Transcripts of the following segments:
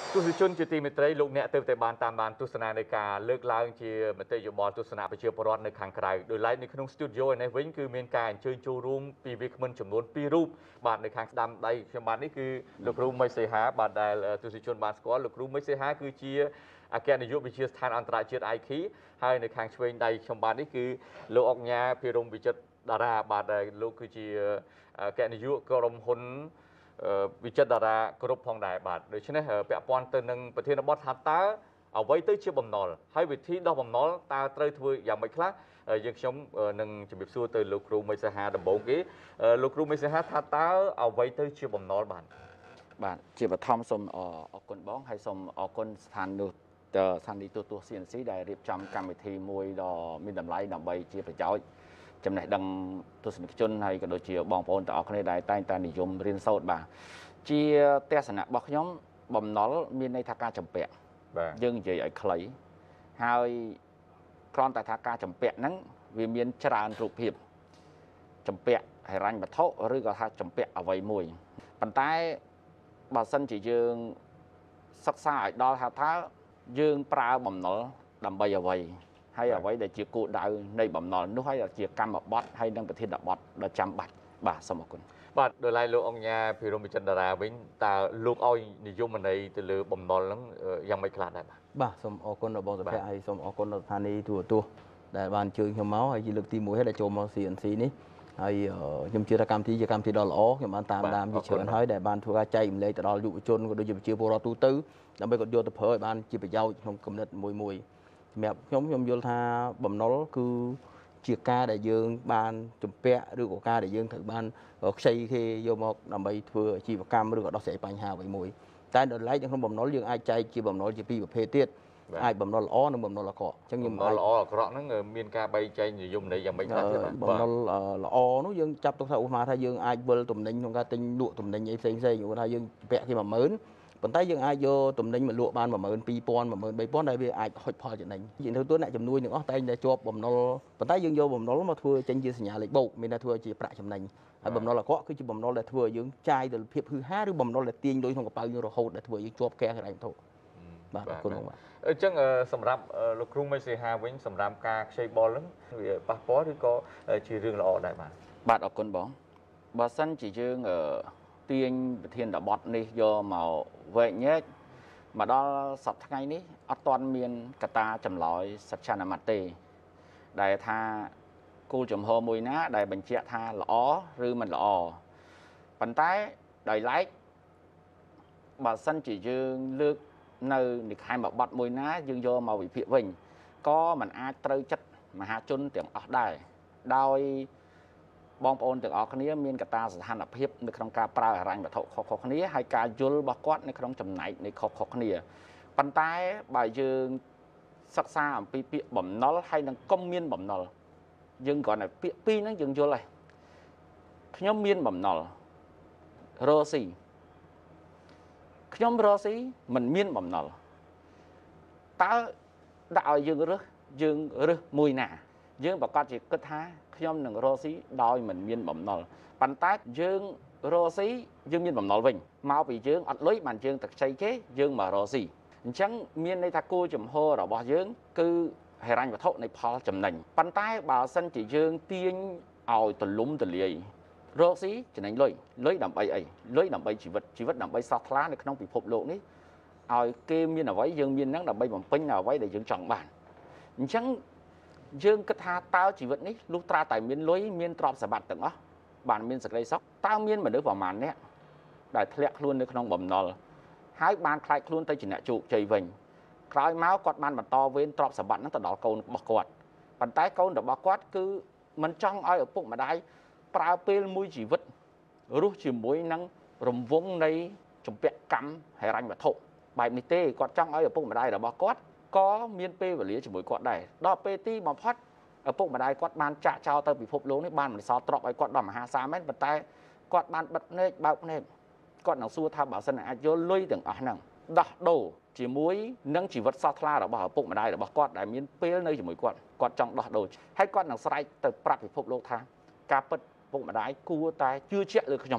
ទស្សនជនជាទីមេត្រីលោកអ្នកទៅតែបានតាមបានទស្សនានៃការលើកឡើងជាមតិយោបល់ទស្សនៈប្រជាពលរដ្ឋនៅខាងក្រៅដោយឡែកនៅក្នុង studio នេះវិញគឺមានការអញ្ជើញចូលរួមពីវាគ្មិនចំនួន2រូបបាទនៅខាងស្ដាំដៃខ្ញុំបាទនេះគឺលោកគ្រូមីសេហាបាទដែលទស្សនិកជនបានស្គាល់លោកគ្រូមីសេហាគឺជាអគ្គនាយកវិទ្យាស្ថានអន្តរជាតិ IK ហើយនៅខាងឆ្វេងដៃខ្ញុំបាទនេះគឺលោកអុកញ៉ាភិរមវិចិត្រតារាបាទដែលលោកគឺជាអគ្គនាយកក្រុមហ៊ុនវិចិត្រតារាគ្រប់ផងដែរបាទដូច្នេះពាក់ព័ន្ធទៅនឹងប្រធានបទថាតើអ្វីទៅជាបំណុលហើយវិធីដោះបំណុលតើត្រូវធ្វើយ៉ាងម៉េចខ្លះយើងខ្ញុំនឹងជម្រាបសួរទៅលោកគ្រូមីសាហាដំបូងគេលោកគ្រូមីសាហាថាតើអ្វីទៅជាបំណុលបាទជាបឋមសូមអរគុណបងហើយសូមអរគុណស្ថាននោះស្ថានីយទូទស្សន៍ CNC ដែលរៀបចំកម្មវិធីមួយដ៏មានតម្លៃដើម្បីជាប្រយោជន៍ចំណេះដឹងទស្សនិកជនហើយក៏ដូចជាបងប្អូនទាំងអស់គ្នាដែលតែងតែនិយមរៀនសូត្របាទជាទស្សនៈរបស់ខ្ញុំបំណុលមានន័យថាការចម្ពាក់បាទយើងនិយាយឲ្យខ្លីហើយគ្រាន់តែថាការចម្ពាក់ហ្នឹងវាមានច្រើនរូបភាពចម្ពាក់ហិរញ្ញវត្ថុឬក៏ថាចម្ពាក់អ្វីមួយប៉ុន្តែបើសិនជាយើងសិក្សាឲ្យដល់ថាយើងប្រើបំណុលដើម្បីអ្វីហើយអ្វីដែលជាគោលដៅនៃបំណុលនោះហើយជាកម្មបត្តិហើយនិងប្រធានបទដ៏ចាំបាច់បាទសូមអរគុណបាទដោយឡែកលោកអង្គញាភិរមវិចិត្រតារាវិញតើលោកឲ្យនិយមន័យទៅលើបំណុលហ្នឹងយ៉ាងម៉េចខ្លះដែរបាទសូមអរគុណដល់បងសុភ័ក្រហើយសូមអរគុណដល់ស្ថានីយទូរទស្សន៍ដែលបានអញ្ជើញខ្ញុំមកហើយជាលើកទី1ហើយដែលចូលមក CNC នេះហើយខ្ញុំជឿថាកម្មវិធីជាកម្មវិធីដ៏ល្អខ្ញុំបានតាមដានជាច្រើនហើយដែលបានធ្វើការចែករំលែកទៅដល់យុវជនក៏ដូចជាប្រជាពលរដ្ឋទូទៅដើម្បីគាត់យកទៅប្រើឲ្យបានជាប្រយោជន៍ក្នុងគំនិតមួយសម្រាប់ខ្ញុំយល់ថាបំណុលគឺជាការដែលយើងបានចម្ពាក់ឬក៏ការដែលយើងត្រូវបានខ្ចីគេយកមកដើម្បីធ្វើអាជីវកម្មឬក៏ដោះស្រាយបញ្ហាអ្វីមួយតែដល់ឡែកក្នុងបំណុលយើងអាចចែកជាបំណុលជាពីរប្រភេទទៀតអាចបំណុលល្អនិងបំណុលអាក្រក់អញ្ចឹងខ្ញុំបំណុលល្អអាក្រក់ហ្នឹងមានការបែងចែកនិយមន័យយ៉ាងម៉េចខ្លះទៀតបាទបំណុលល្អនោះយើងចាប់ទុកថាឧបមាថាយើងអាចវិលទំនិញក្នុងការទិញលក់ទំនិញអីផ្សេងៗឧទាហរណ៍យើងពាក់គេ10000ប៉ុន្តែយើងអាចយកទំនិញមកលក់បាន12000 13000ដែលវាអាចហុចផលចំណេញជាទៅអ្នកជំនួយទាំងអស់តែងតែជាប់បំណុលប៉ុន្តែយើងយកបំណុលមកធ្វើចេញជាសញ្ញាលេខបូកមានតែធ្វើជាប្រាក់ចំណេញហើយបំណុលអាក្រក់គឺជាបំណុលដែលធ្វើឲ្យយើងចាយទៅភាពហឺហាឬបំណុលដែលទាញលុយក្នុងកប៉ៅយើងរហូតដែលធ្វើឲ្យយើងជាប់កាសហិរញ្ញវត្ថុបាទអរគុណបាទអញ្ចឹងសម្រាប់លោកគ្រូមេសេហាវិញសម្រាប់ការខ្ចីបុលហ្នឹងវាប៉ះពាល់ឬក៏ជារឿងល្អដែរបាទអរគុណបងបើសិនជាយើងទាញប្រធានបទនេះយកមកវែកញែកមកដល់សប្តាហ៍ថ្ងៃនេះអត់ទាន់មានកត្តាចម្លើយសច្ចានុមត្តទេដែលថាគោលចំហមួយណាដែលបញ្ជាក់ថាល្អឬមិនល្អប៉ុន្តែដោយឡែកបើសិនជាយើងលើកនៅនិកាយមួយបទមួយណាយើងយកមកវិភាគវិញក៏មិនអាចត្រូវចិត្តមហាជនទាំងអស់ដែរដោយបងប្អូនទាំងអស់គ្នាមានកត្តាស្ថានភាពនៅក្នុងការប្រើហិរញ្ញវត្ថុខុសៗគ្នាហើយការយល់របស់គាត់នៅក្នុងចំណែកនៃខុសៗគ្នាប៉ុន្តែបើយើងសិក្សាអំពីពាក្យបំណុលហើយនឹងកុំមានបំណុលយើងគ្រាន់តែពាក្យពីរហ្នឹងយើងយល់ហើយខ្ញុំមានបំណុលរស់ស៊ីខ្ញុំរស់ស៊ីមិនមានបំណុលតើដាក់ឲ្យយើងរើសមួយណាយើងប្រកាសជាគិតថាខ្ញុំនឹងរស់ស៊ីដោយមិនមានបំណុលប៉ុន្តែយើងរស់ស៊ីយើងមានបំណុលវិញមកពីយើងអត់លុយបានយើងទៅខ្ចីគេយើងមករស់ស៊ីអញ្ចឹងមានន័យថាគោលចំហរបស់យើងគឺហិរញ្ញវត្ថុនៃផលចំណេញប៉ុន្តែបើសិនជាយើងទាញឲ្យទលំទលាយរកស៊ីចំណេញលុយដើម្បីអីលុយដើម្បីជីវិតដើម្បីសោះថ្លានៅក្នុងពិភពលោកនេះឲ្យគេមានអ្វីយើងមានហ្នឹងដើម្បីបំពេញអ្វីដែលយើងចង់បានអញ្ចឹងយើងគិតថាតើជីវិតនេះលុះត្រាតែមានលុយមានទ្រព្យសម្បត្តិទាំងអស់បានមានសេចក្តីសុខតើមានមនុស្សប្រមាណអ្នកដែលធ្លាក់ខ្លួននៅក្នុងបំណុលហើយបានខ្លាចខ្លួនទៅជាអ្នកជោគជ័យវិញក្រោយមកគាត់បានបន្តវេនទ្រព្យសម្បត្តិហ្នឹងទៅដល់កូនរបស់គាត់ប៉ុន្តែកូនរបស់គាត់គឺមិនចង់ឲ្យឪពុកម្ដាយប្រើពេលមួយជីវិតរស់ជាមួយនឹងរង្វង់នៃចម្ពាក់កម្មហិរញ្ញវត្ថុបែបនេះទេគាត់ចង់ឲ្យឪពុកម្ដាយរបស់គាត់ក៏មានពេលវេលាជាមួយគាត់ដែរដល់ពេលទីបំផុតឪពុកម្ដាយគាត់បានចាក់ចោលទៅពិភពលោកនេះបានមិនសល់ទ្រព្យឲ្យគាត់ដល់មហាសាលមែនប៉ុន្តែគាត់បានបិទភ្នែកបើកភ្នែកគាត់នឹងសួរថាបើសិនអាចយកលុយទាំងអស់ហ្នឹងដោះដូរជាមួយនឹងជីវិតសោះថ្លារបស់ឪពុកម្ដាយរបស់គាត់ដែលមានពេលនៅជាមួយគាត់ចង់ដោះដូរហើយគាត់នឹងស្រែកទៅប្រាប់ពិភពលោកថាការពិតឪពុកម្ដាយគួរតែជឿជាក់លើខ្ញុំ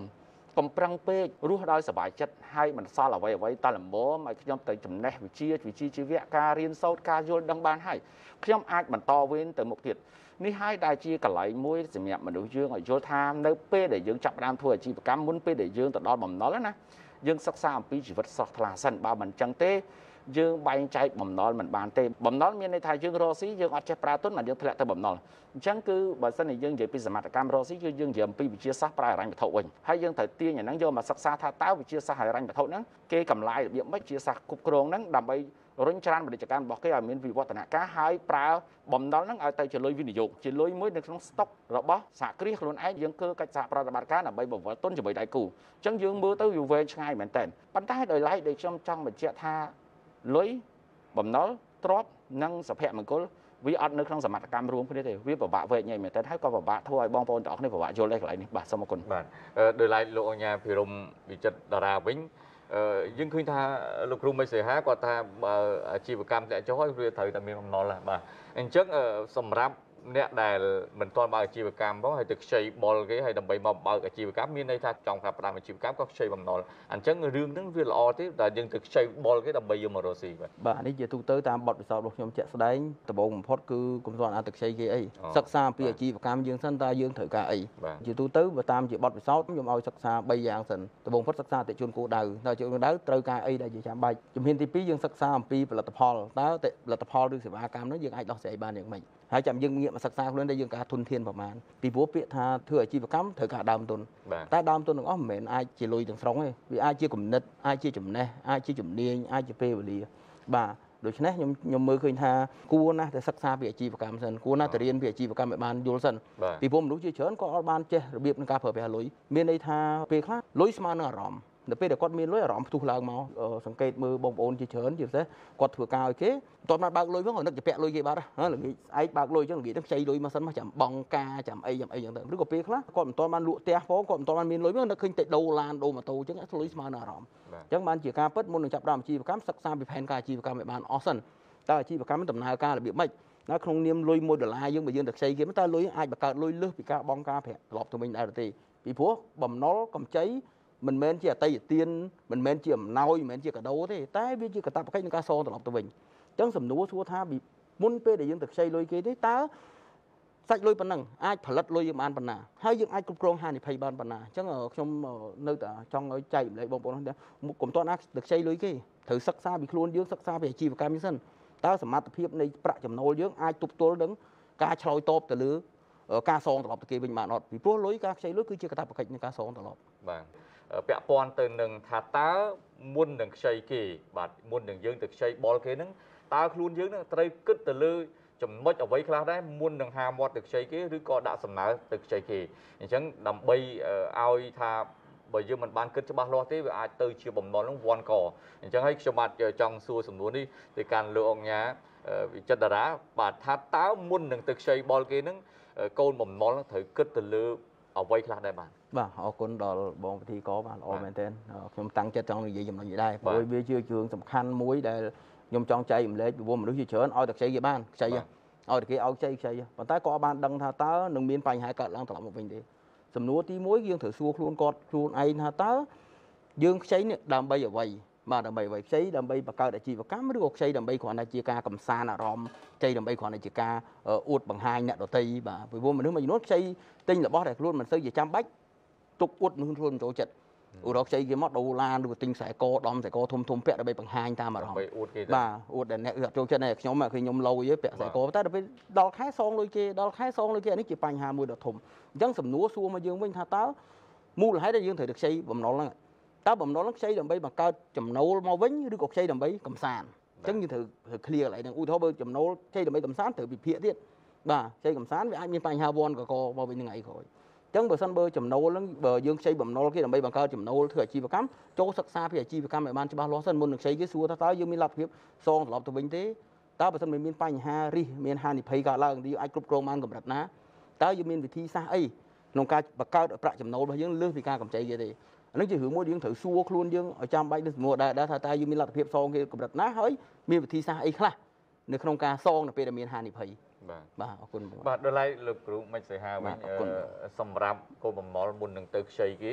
កំប្រឹងពេករស់ដោយសប្បាយចិត្តហើយមិនសល់អ្វីតែល្មមឲ្យខ្ញុំទៅចំណេះវិជ្ជាជីវៈការរៀនសូត្រការយល់ដឹងបានហើយខ្ញុំអាចបន្តវេនទៅមុខទៀតនេះហើយដែលជាកន្លែងមួយសម្រាប់មនុស្សយើងឲ្យយល់ថានៅពេលដែលយើងចាប់ផ្ដើមធ្វើអាជីវកម្មមុនពេលដែលយើងទៅដល់បំណុលណាយើងសិក្សាអំពីជីវិតស្រស់ថ្លាសិនបើមិនអញ្ចឹងទេយើងបែងចែកបំណុលមិនបានទេបំណុលមានន័យថាយើងរកស៊ីយើងអត់ចេះប្រើទុនមិនយើងធ្លាក់ទៅបំណុលអញ្ចឹងគឺបើសិនជាយើងនិយាយពីសមត្ថកម្មរកស៊ីគឺយើងនិយាយអំពីវិទ្យាសាស្ត្រប្រើហិរញ្ញវត្ថុវិញហើយយើងត្រូវទាញអាហ្នឹងយកមកសិក្សាថាតើវិទ្យាសាស្ត្រហិរញ្ញវត្ថុហ្នឹងគេកម្លាយរបៀបម៉េចវិទ្យាសាស្ត្រគ្រប់គ្រងហ្នឹងដើម្បីរុញច្រានពាណិជ្ជកម្មរបស់គេឲ្យមានវិវឌ្ឍនការហើយប្រើបំណុលហ្នឹងឲ្យទៅជាលុយវិនិយោគជាលុយមួយនៅក្នុងស្តុករបស់សហគ្រាសខ្លួនឯងយើងធ្វើកិច្ចសហប្រតិបត្តិការដើម្បីបង្វិលទុនជាមួយដៃគូអញ្ចឹងយើងមើលទៅវាវែងឆ្ងាយមែនតើប៉ុន្តែដោយឡែកដែលខ្ញុំចង់បញ្ជាក់ថាលុយបំណុលទ្រព្យនិងសុភមង្គលវាអត់នៅក្នុងសមត្ថកម្មរួមគ្នាទេវាពិបាកវែកញ៉ៃមែនតើហើយក៏ពិបាកធ្វើឲ្យបងប្អូនទាំងអស់គ្នាពិបាកយល់ដែរកន្លែងនេះបាទសូមអរគុណបាទដោយឡែកលោកអញ្ញាភិរមវិចិត្រតារាវិញយើងឃើញថាលោកគ្រូមេសេហាគាត់ថាអាជីវកម្មអ្នកចុះហើយវាត្រូវតែមានបំណុលបាទអញ្ចឹងសម្រាប់អ្នកដែលមិនទាន់បើកអាជីវកម្មផងហើយទៅខ្ចីបុលគេហើយដើម្បីមកបើកអាជីវកម្មមានន័យថាចង់ផ្ដាំអាជីវកម្មក៏ខ្ចីបំណុលអញ្ចឹងរឿងហ្នឹងវាល្អទេតែយើងទៅខ្ចីបុលគេដើម្បីយកមករកស៊ីបាទនេះជាទូទៅតាមបទពិសោធន៍របស់ខ្ញុំជាក់ស្ដែងដំបូងបំផុតគឺកុំទាន់អាចទៅខ្ចីគេអីសិក្សាអំពីអាជីវកម្មយើងសិនតើយើងត្រូវការអីជាទូទៅបើតាមជាបទពិសោធន៍ខ្ញុំឲ្យសិក្សា3យ៉ាងសិនដំបូងបំផុតសិក្សាអតិជនគោលដៅតើជនគោលដៅត្រូវការអីដែលជាចាំបាច់ជំហានទី2យើងសិក្សាអំពីផលិតផលតើផលិតផលឬសេវាកម្មនោះយើងអាចដោះស្រាយបានយ៉ាងម៉េចហើយចាំយើងងាកមកសិក្សាខ្លួនដែលយើងការធនធានប្រមាណពីព្រោះពាក្យថាធ្វើអាជីវកម្មត្រូវការដើមទុនតែដើមទុនទាំងអស់មិនមែនអាចជាលុយទាំងស្រុងទេវាអាចជាគំនិតអាចជាចំណេះអាចជាជំនាញអាចជាពេលវេលាបាទដូច្នេះខ្ញុំមើលឃើញថាគួរណាស់តែសិក្សាពីអាជីវកម្មសិនគួរណាស់តែរៀនពីអាជីវកម្មឲ្យបានយល់សិនពីព្រោះមនុស្សជាច្រើនក៏អត់បានចេះរបៀបនៃការប្រើប្រាស់លុយមានន័យថាពេលខ្លះលុយស្មើនឹងអារម្មណ៍នៅពេលដែលគាត់មានលុយអារម្មណ៍ផ្ទុះឡើងមកសង្កេតមើលបងប្អូនជាច្រើនជាពិសេសគាត់ធ្វើការឲ្យគេមិនទាន់បានបើកលុយផងគាត់នឹកទៅពាក់លុយគេបាត់ហើយល្ងាចឯងបើកលុយចឹងល្ងាចទៅខ្ចីលុយមកសិនមកចាំបងការចាំអីចឹងទៅឬក៏ពេលខ្លះគាត់មិនទាន់បានលក់ផ្ទះផងគាត់មិនទាន់បានមានលុយផងនឹកឃើញតែដូរឡានដូរម៉ូតូចឹងលុយស្មើនឹងអារម្មណ៍ចឹងបានជាការពិតមុននឹងចាប់ផ្ដើមអាជីវកម្មសិក្សាពីផែនការអាជីវកម្មឲ្យបានអស់សិនតើអាជីវកម្មដំណើរការរបៀបម៉េចនៅក្នុងនាមលុយ$1យើងបើយើងទៅខ្ចីគេតើលុយអាចបង្កើតលុយលើសពីការបង់ការប្រាក់ត្រឡប់ទៅវិញដែរទេពីព្រោះបំណុលកម្ចីមិនមែនជាអតីតទានមិនមែនជាអំណោយមិនមែនជាកាដូទេតែវាជាកាតព្វកិច្ចនៃការសងត្រឡប់ទៅវិញអញ្ចឹងសំណួរសួរថាមុនពេលដែលយើងទៅខ្ចីលុយគេទេតើសាច់លុយប៉ុណ្ណឹងអាចផលិតលុយយើងបានប៉ុណ្ណាហើយយើងអាចគ្រប់គ្រងហានិភ័យបានប៉ុណ្ណាអញ្ចឹងខ្ញុំនៅតែចង់ឲ្យចែករំលែកបងប្អូនថាកុំតន់ណាទៅខ្ចីលុយគេត្រូវសិក្សាពីខ្លួនយើងសិក្សាពីអាជីវកម្មនេះសិនតើសមត្ថភាពនៃប្រាក់ចំណូលយើងអាចទប់ទល់នឹងការឆ្លើយតបទៅលើការសងត្រឡប់ទៅគេវិញបានអត់ពីព្រោះលុយការខ្ចីលុយគឺជាកាតព្វកិច្ចនៃការសងត្រឡប់បាទពាក់ព័ន្ធទៅនឹងថាតើមុននឹងខ្ចីគេបាទមុននឹងយើងទៅខ្ចីបុលគេហ្នឹងតើខ្លួនយើងនឹងត្រូវគិតទៅលើចំណុចអ្វីខ្លះដែរមុននឹងហាមាត់ទៅខ្ចីគេឬក៏ដាក់សំណើទៅខ្ចីគេអញ្ចឹងដើម្បីឲ្យថាបើយើងមិនបានគិតច្បាស់លាស់ទេវាអាចទៅជាបំណុលហ្នឹងវាន់កអញ្ចឹងហើយខ្ញុំបាទចង់សួរសំណួរនេះទៅកាន់លោកអង្គញាវិចិត្រតារាបាទថាតើមុននឹងទៅខ្ចីបុលគេហ្នឹងកូនបំណុលត្រូវគិតទៅលើអ្វីខ្លះដែរបាទបាទអរគុណដល់បងពិធីកបានល្អមែនទែនខ្ញុំតាំងចិត្តចង់និយាយចំណុចនេះដែរព្រោះវាជារឿងសំខាន់មួយដែលខ្ញុំចង់ចែករំលែកពីព្រោះមនុស្សជាច្រើនឲ្យតែខ្ចីគេបានខ្ចីឲ្យតែគេឲ្យខ្ចីប៉ុន្តែក៏បានដឹងថាតើនឹងមានបញ្ហាកើតឡើងត្រឡប់មកវិញទេសំណួរទី1យើងត្រូវសួរខ្លួនឯងថាតើយើងខ្ចីនេះដើម្បីអ្វីបាទដើម្បីអ្វីខ្ចីដើម្បីបង្កើតអាជីវកម្មឬក៏ខ្ចីដើម្បីគ្រាន់តែជាការកំសាន្តអារម្មណ៍ខ្ចីដើម្បីគ្រាន់តែជាការអួតបង្ហាញអ្នកដទៃបាទពីព្រោះមនុស្សមួយចំនួនខ្ចីទិញរបស់ដែលខ្លួនមិនសូវជាចាំបាច់ទុកអួតនឹងខ្លួនចូលចិត្តឧទាហរណ៍ខ្ចីគេមកដូរឡានឬក៏ទិញខ្សែកដំខ្សែកធំពាក់ដើម្បីបង្ហាញតាមអារម្មណ៍បាទអួតដែលអ្នកអត់ចូលចិត្តដែរខ្ញុំឡូយពាក់ខ្សែកតែដល់ពេលដល់ខែសងលុយគេអានេះជាបញ្ហាមួយដ៏ធំអញ្ចឹងសំណួរសួរមកយើងវិញថាតើមូលហេតុដែលយើងត្រូវទៅខ្ចីបំណុលហ្នឹងតើបំណុលហ្នឹងខ្ចីដើម្បីបង្កើតចំណូលមកវិញឬក៏ខ្ចីដើម្បីកំសាន្តអញ្ចឹងយើងត្រូវ clear កន្លែងហ្នឹងឧទាហរណ៍បើចំណូលខ្ចីដើម្បីកំសាន្តត្រូវពិភាក្សាទៀតបាទខ្ចីកំសាន្តវាអាចមានបញ្ហាវាន់កកមកវិញថ្ងៃក្រោយអញ្ចឹងបើសិនបើចំណូលហ្នឹងបើយើងខ្ចីបំណុលគេដើម្បីបង្កើតចំណូលធ្វើអាជីវកម្មចូលសិក្សាពីអាជីវកម្មឲ្យបានច្បាស់លាស់សិនមុននឹងខ្ចីគេសួរថាតើយើងមានលទ្ធភាពសងត្រឡប់ទៅវិញទេតើបើសិនមានបញ្ហារិះមានហានិភ័យកើតឡើងយើងអាចគ្រប់គ្រងបានកម្រិតណាតើយើងមានវិធីសាស្ត្រអីក្នុងការបង្កើតប្រាក់ចំណូលរបស់យើងលើសពីការកម្ចីគេទេអានេះជារឿងមួយយើងត្រូវសួរខ្លួនយើងឲ្យចាំបាច់នឹងសំណួរដែរថាតើយើងមានលទ្ធភាពសងគេកម្រិតណាហើយមានវិធីសាស្ត្រអីខ្លះនៅក្នុងការសងនៅពេលដែលមានហានិភ័យបាទអរគុណបាទដល់ឡែកលោកគ្រូមិនសេហាវិញសម្រាប់កូនបំណុលមុននឹងទៅខ្ចីគេ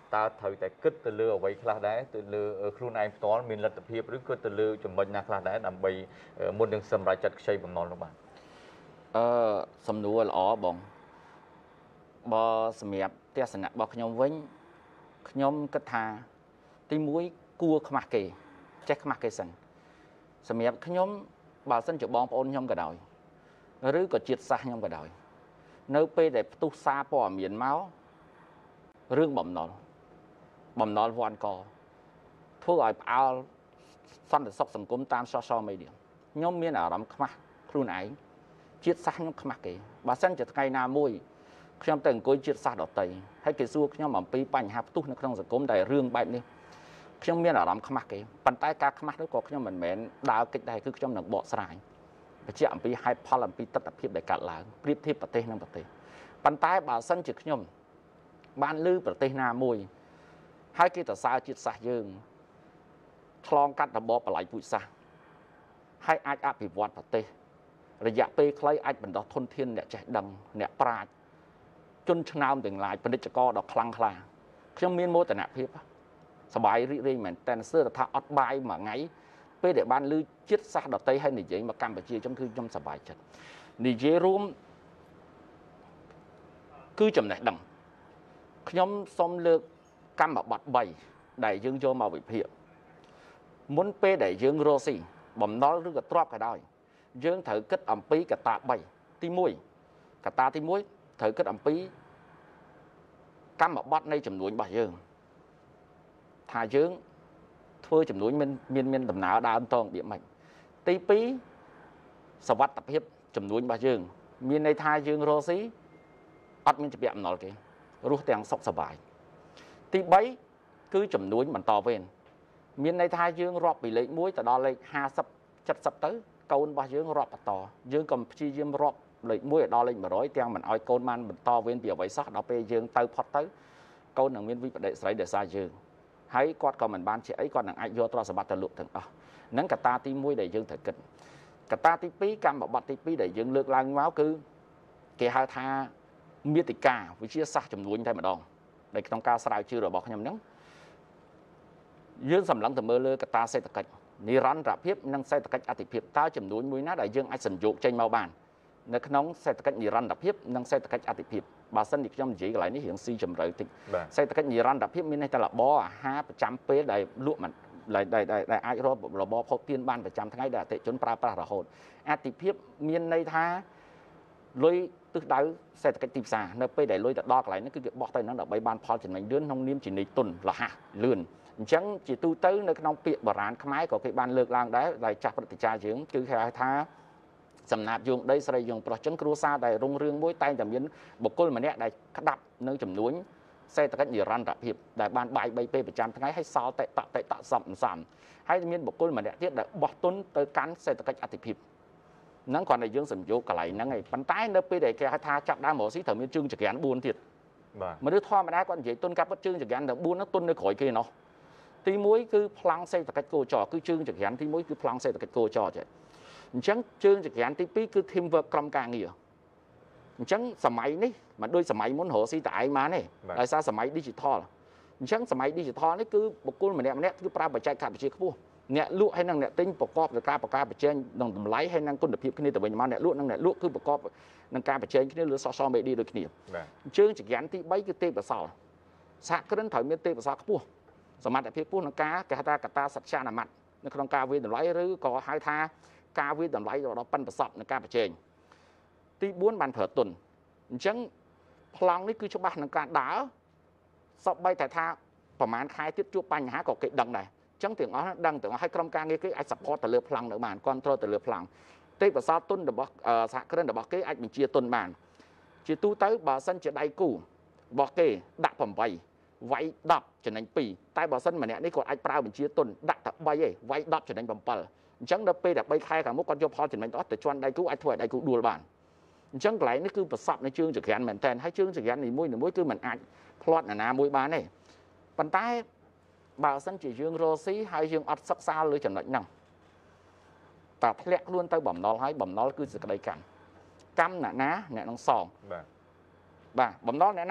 តើត្រូវតែគិតទៅលើអ្វីខ្លះដែរទៅលើខ្លួនឯងផ្ទាល់មានលទ្ធភាពឬក៏ទៅលើចំណុចណាខ្លះដែរដើម្បីមុននឹងសម្រេចចិត្តខ្ចីបំណុលនោះបាទសំណួរល្អបងបើសម្រាប់ទស្សនៈរបស់ខ្ញុំវិញខ្ញុំគិតថាទី1គួរខ្មាស់គេចេះខ្មាស់គេសិនសម្រាប់ខ្ញុំបើសិនជាបងប្អូនខ្ញុំក៏ដោយឬក៏ជាតិសាសខ្ញុំក៏ដោយនៅពេលដែលផ្ទុះសារព័ត៌មានមករឿងបំណុលវ័នកធ្វើឲ្យផ្អើលសន្តិសុខសង្គមតាម social media ខ្ញុំមានអារម្មណ៍ខ្មាស់ខ្លួនឯងជាតិសាសខ្ញុំខ្មាស់គេបើសិនជាថ្ងៃណាមួយខ្ញុំទៅអង្គុយជាតិសាសដតីហើយគេសួរខ្ញុំអំពីបញ្ហាផ្ទុះនៅក្នុងសង្គមដែលរឿងបែបនេះខ្ញុំមានអារម្មណ៍ខ្មាស់គេប៉ុន្តែការខ្មាស់នោះក៏ខ្ញុំមិនមែនដើរកិច្ចដែរគឺខ្ញុំនឹងបកស្រាយបញ្ជាក់អំពីហេតុផលអំពីទស្សនវិជ្ជាដែលកើតឡើងប្រៀបធៀបប្រទេសនឹងប្រទេសប៉ុន្តែបើសិនជាខ្ញុំបានឮប្រទេសណាមួយហើយគេសរសើរជាតិសាសន៍យើងឆ្លងកាត់របបបល័យពូជសាសន៍ហើយអាចអភិវឌ្ឍប្រទេសរយៈពេលខ្លីអាចបណ្ដោះធនធានអ្នកចេះដឹងអ្នកប្រាជ្ញជនឆ្នើមទាំងឡាយពាណិជ្ជករដ៏ខ្លាំងក្លាខ្ញុំមានមោទនភាពសប្បាយរីករាយមែនតែសើថាអត់បាយមួយថ្ងៃពេលដែលបានឮជាតិសាសន៍ដតីហើយនិយាយមកកម្ពុជាខ្ញុំគឺខ្ញុំសប្បាយចិត្តនិយាយរួមគឺចំណេះដឹងខ្ញុំសូមលើកកម្មបត្តិ3ដែលយើងយកមកវិភាគមុនពេលដែលយើងរកស៊ីបំណុលឬក៏ទ្រព្យក៏ដោយយើងត្រូវគិតអំពីកត្តា3ទី1កត្តាទី1ត្រូវគិតអំពីកម្មបត្តិនៃចំនួនរបស់យើងថាយើងធ្វើចំនួនមានដំណើរដើមតងរបៀបម៉េចទី2សវត្ថភាពចំនួនរបស់យើងមានន័យថាយើងរកស៊ីអត់មានជាពាក់បំណុលគេរស់ទាំងសុខសប្បាយទី3គឺចំនួនបន្តវេនមានន័យថាយើងរាប់ពីលេខ1ទៅដល់លេខ50 70ទៅកូនរបស់យើងរាប់បន្តយើងក៏ព្យាយាមរាប់លេខ1ដល់លេខ100ទាំងមិនឲ្យកូនបានបន្តវេនពីអ្វីសោះដល់ពេលយើងទៅផុតទៅកូននឹងមានវិបដិស្រីដោយសារយើងហើយគាត់ក៏មិនបានជាអីគាត់នឹងអាចយកទ្រព្យសម្បត្តិទៅលក់ទាំងអស់ហ្នឹងកត្តាទី1ដែលយើងត្រូវគិតកត្តាទី2កម្មបត្តិទី2ដែលយើងលើកឡើងមកគឺគេហៅថាមាតិកាវិទ្យាសាស្ត្រចំនួនតែម្ដងในក្នុងការស្រាវជ្រាវរបស់ខ្ញុំហ្នឹងយើងសម្លឹងទៅមើលលើកត្តាសេដ្ឋកិច្ចនិរន្តរភាពនិងសេដ្ឋកិច្ចអតិភិបតើចំនួនមួយណាដែលយើងអាចសញ្យោគចេញមកបាននៅក្នុងសេដ្ឋកិច្ចនិរន្តរភាពនិងសេដ្ឋកិច្ចអតិភិបបើសិនជាខ្ញុំនិយាយកន្លែងនេះរៀងស៊ីជម្រៅតិចសេដ្ឋកិច្ចនិរន្តរភាពមានន័យថារបរអាហារប្រចាំពេលដែលលក់មិនដែលអាចរករបរភោគទានបានប្រចាំថ្ងៃដែលអតិជនប្រើប្រាស់រហូតអតិភិបមានន័យថាលុយទិសដៅសេដ្ឋកិច្ចទីផ្សារនៅពេលដែលលុយទៅដល់កន្លែងនេះគឺគេបោះទៅហ្នឹងដើម្បីបានផលចំណេញលឿនក្នុងនាមជានៃទុនរហ័សលឿនអញ្ចឹងជាទូទៅនៅក្នុងពាក្យបុរាណខ្មែរក៏គេបានលើកឡើងដែរដែលចាស់ព្រឹទ្ធាចារ្យយើងគឺគេហៅថាសំណាបយងដីស្រីយងប្រុសចឹងគ្រួសារដែលរុងរឿងមួយតែងតែមានបុគ្គលម្នាក់ដែលក្តាប់នៅចំនួនសេដ្ឋកិច្ចនិរន្តរភាពដែលបានបាយ3ពេលប្រចាំថ្ងៃហើយសល់តិតសំហើយមានបុគ្គលម្នាក់ទៀតដែលបោះទុនទៅកាន់សេដ្ឋកិច្ចអតិភិបហ្នឹងគ្រាន់តែយើងសម្យោគកន្លែងហ្នឹងឯងប៉ុន្តែនៅពេលដែលគេហៅថាចាប់ដើមរកស៊ីត្រូវមានជើងចក្រាន4ទៀតបាទមនុស្សធម្មតាគាត់និយាយទុនកាប់ជើងចក្រានតែ4ហ្នឹងទុននៅក្រោយគេណោះទី1គឺប្លង់សេដ្ឋកិច្ចគោចរគឺជើងចក្រានទី1គឺប្លង់សេដ្ឋកិច្ចគោចរចេះអញ្ចឹងជើងចក្រានទី2គឺ team work ក្រុមការងារអញ្ចឹងសម័យនេះមិនដូចសម័យមុនរកស៊ីតែឯងបានទេដោយសារសម័យ digital អញ្ចឹងសម័យ digital នេះគឺបុគ្គលម្នាក់គឺប្រើបច្ចេកវិទ្យាខ្ពស់អ្នកលក់ហើយនិងអ្នកទិញប្រកបដោយការប្រជែងនឹងតម្លៃហើយនិងគុណភាពគ្នាទៅវិញមកអ្នកលក់និងអ្នកលក់គឺប្រកបនឹងការប្រជែងគ្នាលើ social media ដូចគ្នាជើងចក្រានទី3គឺទេពកោសល្យសហគ្រិនត្រូវមានទេពកោសល្យខ្ពស់សមត្ថភាពខ្ពស់ក្នុងការគេហៅថាកត្តាសច្ចានមត្តនៅក្នុងការវិនិច្ឆ័យតម្លៃឬក៏ហៅថាការវិនិច្ឆ័យតម្លៃដល់ប៉ិនប្រសពនៃការប្រជែងទី4បានប្រើទុនអញ្ចឹងប្លង់នេះគឺច្បាស់នឹងការដើរសពបីតែថាប្រហែលខែទៀតជួបបញ្ហាក៏គេដឹងដែរអញ្ចឹងទាំងអស់ដឹងទាំងអស់ឲ្យក្រុមការងារគេអាច support ទៅលើប្លង់នៅបានគ្រប់គ្រងទៅលើប្លង់ទេពកោសល្យទុនរបស់សហគ្រិនរបស់គេអាចបញ្ជាទុនបានជាទូទៅបើសិនជាដៃគូរបស់គេដាក់8វាយ10ចំណេញ2តែបើសិនម្នាក់នេះគាត់អាចប្រើបញ្ជាទុនដាក់តែ3ឯងវាយ10ចំណេញ7អញ្ចឹងដល់ពេលដែល3ខែខាងមុខគាត់យកផលចំណេញទៅអស់ទៅជន់ដៃគូអាចធ្វើឲ្យដៃគូដួលបានអញ្ចឹងកន្លែងនេះគឺប្រសពនៃជើងចក្រានមែនតើហើយជើងចក្រាននីមួយគឺមិនអាចផ្្លាត់ណាមួយបានទេប៉ុន្តែបើសិនជាយើងរកស៊ីហើយយើងអត់សិក្សាលើចំណុចហ្នឹងតែធ្លាក់ខ្លួនទៅបំណុលហើយបំណុលគឺសេចក្តីកម្មអ្នកណាអ្នកនឹងសងបាទបំណុលអ្នកណា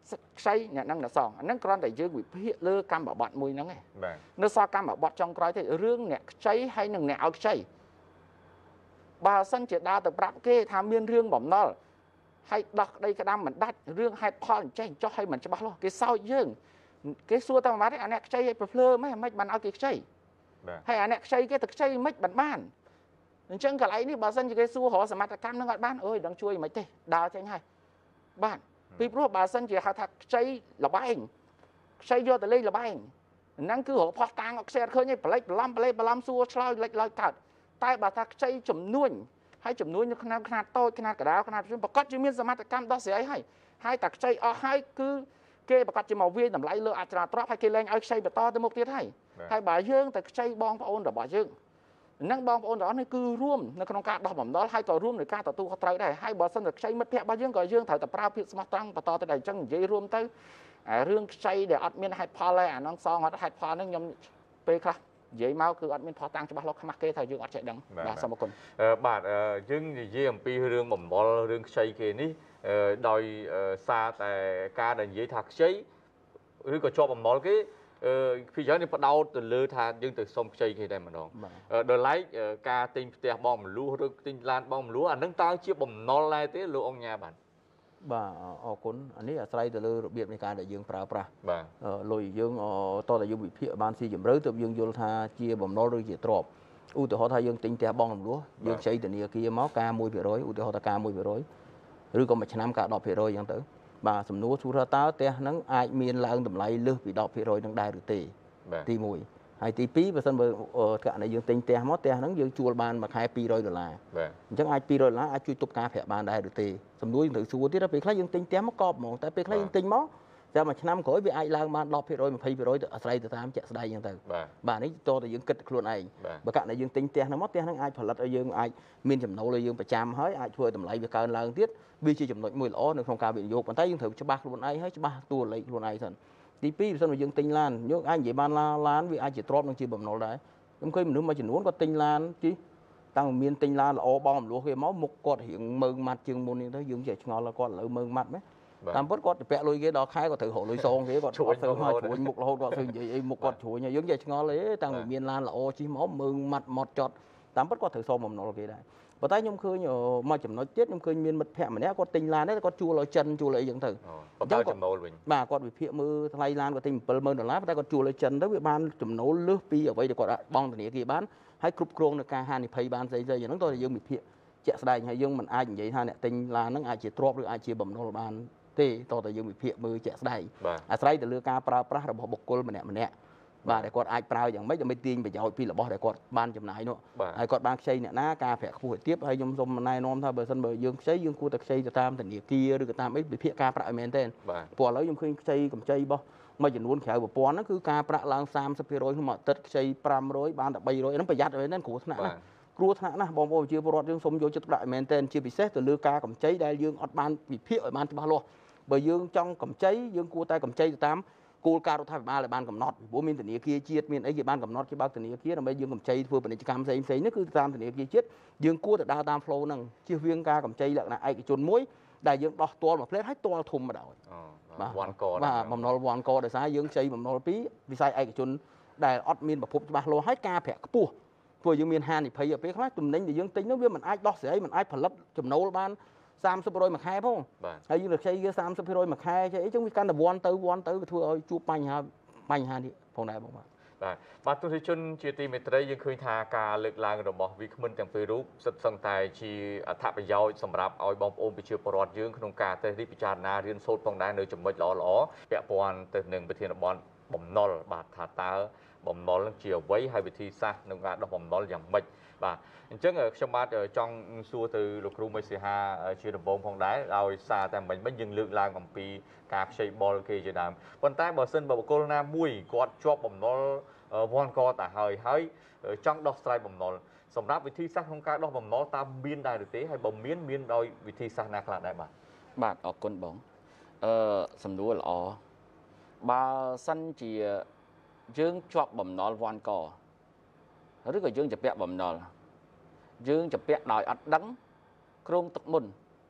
ខ្ចីអ្នកហ្នឹងអ្នកសងអាហ្នឹងគ្រាន់តែយើងវិភាគលើកម្មបត្តិមួយហ្នឹងឯងនៅសល់កម្មបត្តិចុងក្រោយទេរឿងអ្នកខ្ចីហើយនឹងអ្នកឲ្យខ្ចីបើសិនជាដើរទៅប្រាប់គេថាមានរឿងបំណុលហើយដោះក្តីក្តាំមិនដាច់រឿងហេតុផលអញ្ចេះចុះហើយមិនច្បាស់លាស់គេសោចយើងគេសួរតែមកអាអ្នកខ្ចីឲ្យប្រភ្លើមិនបានឲ្យគេខ្ចីហើយអាអ្នកខ្ចីគេទៅខ្ចីមិនបានអញ្ចឹងកន្លែងនេះបើសិនជាគេសួររកសមត្ថកម្មនឹងអត់បានអើយដឹងជួយមិនទេដើរចេញហើយបាទពីព្រោះបើសិនជាហៅថាខ្ចីលបែងខ្ចីយកទៅលេងលបែងហ្នឹងគឺរកផោះតាំងអត់ខ្សែឃើញឯងប្លែកប្រឡំសួរឆ្លើយលេចឡើយកើតតែបើថាខ្ចីចំនួនហើយចំនួននៅខ្នាតតូចខ្នាតកណ្ដាលខ្នាតប្រកាសជាមានសមត្ថកម្មដោះស្រាយហើយតែខ្ចីអស់ហើយគឺគេប្រកាសជាមកវាយតម្លៃលើអត្រាទ្រព្យហើយគេលែងឲ្យខ្ចីបន្តទៅមុខទៀតហើយបើយើងទៅខ្ចីបងប្អូនរបស់យើងនឹងបងប្អូនទាំងអស់នេះគឺរួមនៅក្នុងការដោះបំណុលហើយក៏រួមនៅការទទួលខុសត្រូវដែរហើយបើសិនតែខ្ចីមិត្តភក្តិរបស់យើងក៏យើងត្រូវតែប្រើភាពស្មោះត្រង់បន្តទៅដែរអញ្ចឹងនិយាយរួមទៅរឿងខ្ចីដែលអត់មានហេតុផលទេអាហ្នឹងសងអត់ហេតុផលហ្នឹងខ្ញុំពេលខ្លះនិយាយមកគឺអត់មានផុសតាំងច្បាស់លាស់ខ្មាស់គេថាយើងអត់ចេះដឹងបាទសូមអរគុណបាទយើងនិយាយអំពីរឿងបំណុលរឿងខ្ចីគេនេះដោយសារតែការដែលនិយាយថាខ្ចីឬក៏ជាប់បំណុលគេពីយ៉ាងនេះបដោតទៅលើថាយើងទៅសុំខ្ចីគេតែម្ដងដល់ឡែកការទិញផ្ទះបងមលូឬទិញឡានបងមលូអានឹងតើជាបំណុលដែរទេលោកអង្គញាបាទអរគុណអានេះអាស្រ័យទៅលើរបៀបនៃការដែលយើងប្រើប្រាស់បាទលុយយើងតតែយើងវិភាគបានស៊ីជម្រៅទើបយើងយល់ថាជាបំណុលឬជាទ្រព្យឧទាហរណ៍ថាយើងទិញផ្ទះបងមលូយើងខ្ចីធនាគារមកការ 1% ឧទាហរណ៍ថាការ 1% ឬក៏មួយឆ្នាំការ 10% អញ្ចឹងទៅបាទសំណួរសួរថាតើផ្ទះហ្នឹងអាចមានឡើងតម្លៃលើសពី 10% នឹងដែរឬទេទី1ហើយទី2បើសិនបើករណីយើងទិញផ្ទះមកផ្ទះហ្នឹងយើងជួលបានមួយខែ$200អញ្ចឹងអាច$200អាចជួយទប់ការប្រាក់បានដែរឬទេសំណួរយើងត្រូវសួរទៀតពេលខ្លះយើងទិញផ្ទះមកកប់ហ្មងតែពេលខ្លះយើងទិញមកតែមួយឆ្នាំក្រោយវាអាចឡើងបាន 10% 20% ទៅអាស្រ័យទៅតាមជាក់ស្ដែងអញ្ចឹងទៅបាទនេះតើយើងគិតខ្លួនឯងបើករណីយើងទិញផ្ទះហ្នឹងមកផ្ទះហ្នឹងអាចផលិតឲ្យយើងអាចមានចំណូលឲ្យយើងប្រចាំហើយអាចធ្វើឲ្យតម្លៃវាកើនឡើងទៀតវាជាចំណុចមួយល្អនៅក្នុងការវិនិយោគប៉ុន្តែយើងត្រូវច្បាស់ខ្លួនឯងហើយច្បាស់តួលេខខ្លួនឯងសិនទី2បើសិនបើយើងទិញឡានយើងអាចនិយាយបានឡានវាអាចជាទ្រព្យនឹងជាបំណុលដែរខ្ញុំឃើញមនុស្សមួយចំនួនគាត់ទិញឡានជិះតាំងមានទិញឡានល្អបងអំលោះគេមកមុខគាត់រៀងមើងម៉ាត់ជាងមុននេះទៅយើងចេះឆ្ងល់គាត់ឥឡូវមើងម៉ាត់មែនតាមពិតគាត់ទៅពាក់លុយគេដល់ខែគាត់ត្រូវរកលុយសងគេគាត់ជួយទៅមកជួយមុខរហូតគាត់ធ្វើនិយាយអីមុខគាត់ជួយយើងចេះឆ្ងល់ទេតាំងពីមានឡានល្អជិះមកមើងម៉ាត់ម៉ត់ចត់តាមពិតគាត់ត្រូវសងបំណុលគេដែរប៉ុន្តែខ្ញុំឃើញមួយចំណុចទៀតខ្ញុំឃើញមានមិត្តភក្តិម្នាក់គាត់ទិញឡានដែរគាត់ជួលឲ្យចិនជួលអីចឹងទៅអញ្ចឹងចំណូលវិញបាទគាត់វិភាគមើលថ្លៃឡានគាត់ទិញ$70000ប៉ុន្តែគាត់ជួលឲ្យចិនទៅវាបានចំណូលលើសពីអ្វីដែលគាត់បង់ធនាគារបានហើយគ្រប់គ្រងនៅការហានិភ័យបានស្អីៗយ៉ាងហ្នឹងតើយើងវិភាគជាក់ស្ដែងហើយយើងមិនអាចនិយាយថាអ្នកទិញឡានហ្នឹងអាចជាទ្រព្យឬអាចជាបំណុលបានទេតើយើងវិភាគមើលជាក់ស្ដែងអាស្រ័យទៅលើការប្រើប្រាស់របស់បុគ្គលម្នាក់បាទតែគាត់អាចប្រើយ៉ាងម៉េចដើម្បីទាញប្រយោជន៍ពីរបស់ដែលគាត់បានចំណាយនោះហើយគាត់បានខ្ចីអ្នកណាការប្រាក់ខ្ពស់ទៀតហើយខ្ញុំសូមណែនាំថាបើសិនបើយើងខ្ចីយើងគួរតែខ្ចីទៅតាមធនាគារឬក៏តាមអីវិភាគការប្រាក់ឲ្យមែនទេព្រោះឥឡូវខ្ញុំឃើញខ្ចីកម្ចីរបស់មួយចំនួនក្រៅប្រព័ន្ធហ្នឹងគឺការប្រាក់ឡើង 30% ក្នុងមួយអាទិត្យខ្ចី500បានតែ300ហ្នឹងប្រយ័ត្នឲ្យមែនទេគ្រោះថ្នាក់ណាគ្រោះថ្នាក់ណាស់បងប្អូនប្រជាពលរដ្ឋយើងសូមយកចិត្តទុកដាក់ឲ្យមែនទេជាពិសេសទៅលើការកម្ចីដែលយើងអត់បានវិភាគឲ្យបានច្បាស់លាស់បើយើងចង់កម្ចីយើងគួរតែកម្ចីទៅតាមគោលការណ៍រដ្ឋាភិបាលឲ្យបានកំណត់ពីព្រោះមានធនាគារជាតិមានអីគេបានកំណត់គេបើកធនាគារដើម្បីយើងកម្ចីធ្វើពាណិជ្ជកម្មផ្សេងនេះគឺតាមធនាគារជាតិយើងគួរតែដើរតាម flow ហ្នឹងជៀសវាងការកម្ចីលក្ខណៈឯកជនមួយដែលយើងដោះទាល់មួយផ្លេតហើយទាល់ធំមកដោយបាទវ៉ាន់កបាទបំណុលវ៉ាន់កដោយសារយើងខ្ចីបំណុលពីវិស័យឯកជនដែលអត់មានប្រភពច្បាស់លាស់ហើយការប្រាក់ខ្ពស់ព្រោះយើងមានហានិភ័យទៅពេលខ្លះទំនិញដែលយើងទិញនោះវាមិនអាចដោះស្រាយមិនអាចផលិតចំណូលបាន30%មួយខែផងហើយយើងទៅខ្ចីវា30%មួយខែចេះអីចឹងវាកាន់តែវាន់ទៅវាធ្វើឲ្យជួបបញ្ហានេះផងដែរបងបាទទស្សនិកជនជាទីមេត្រីយើងឃើញថាការលើកឡើងរបស់វិក្កាមទាំងពីររូបសិតសឹងតែជាអត្ថប្រយោជន៍សម្រាប់ឲ្យបងប្អូនប្រជាពលរដ្ឋយើងក្នុងការតេស្តពិចារណារៀនសូត្រផងដែរនៅចំណុចល្អពាក់ព័ន្ធទៅនឹងប្រធានបទបំណុលបាទថាតើបំណុលនឹងជាអ្វីហើយវិធីសាស្ត្រក្នុងការដោះបំណុលយ៉ាងម៉េចបាទអញ្ចឹងខ្ញុំបាទចង់សួរទៅលោកគ្រូមេសិហាជាដំបូងផងដែរដោយសារតែមិញយើងលើកឡើងអំពីការខ្ចីបុលគេជាដើមប៉ុន្តែបើសិនបុគ្គលណាមួយគាត់ជាប់បំណុលវ៉ាន់កតាហើយចង់ដោះស្រាយបំណុលសម្រាប់វិធីសាស្ត្រក្នុងការដោះបំណុលតើមានដែរឬទេហើយបើមានដោយវិធីសាស្ត្រណាខ្លះដែរបាទអរគុណបងសំណួរល្អបើសិនជាយើងជាប់បំណុលវ៉ាន់កឬក៏យើងជាពាក់បំណុលយើងជាពាក់ដោយអត់ដឹងគ្រោងទឹកមុន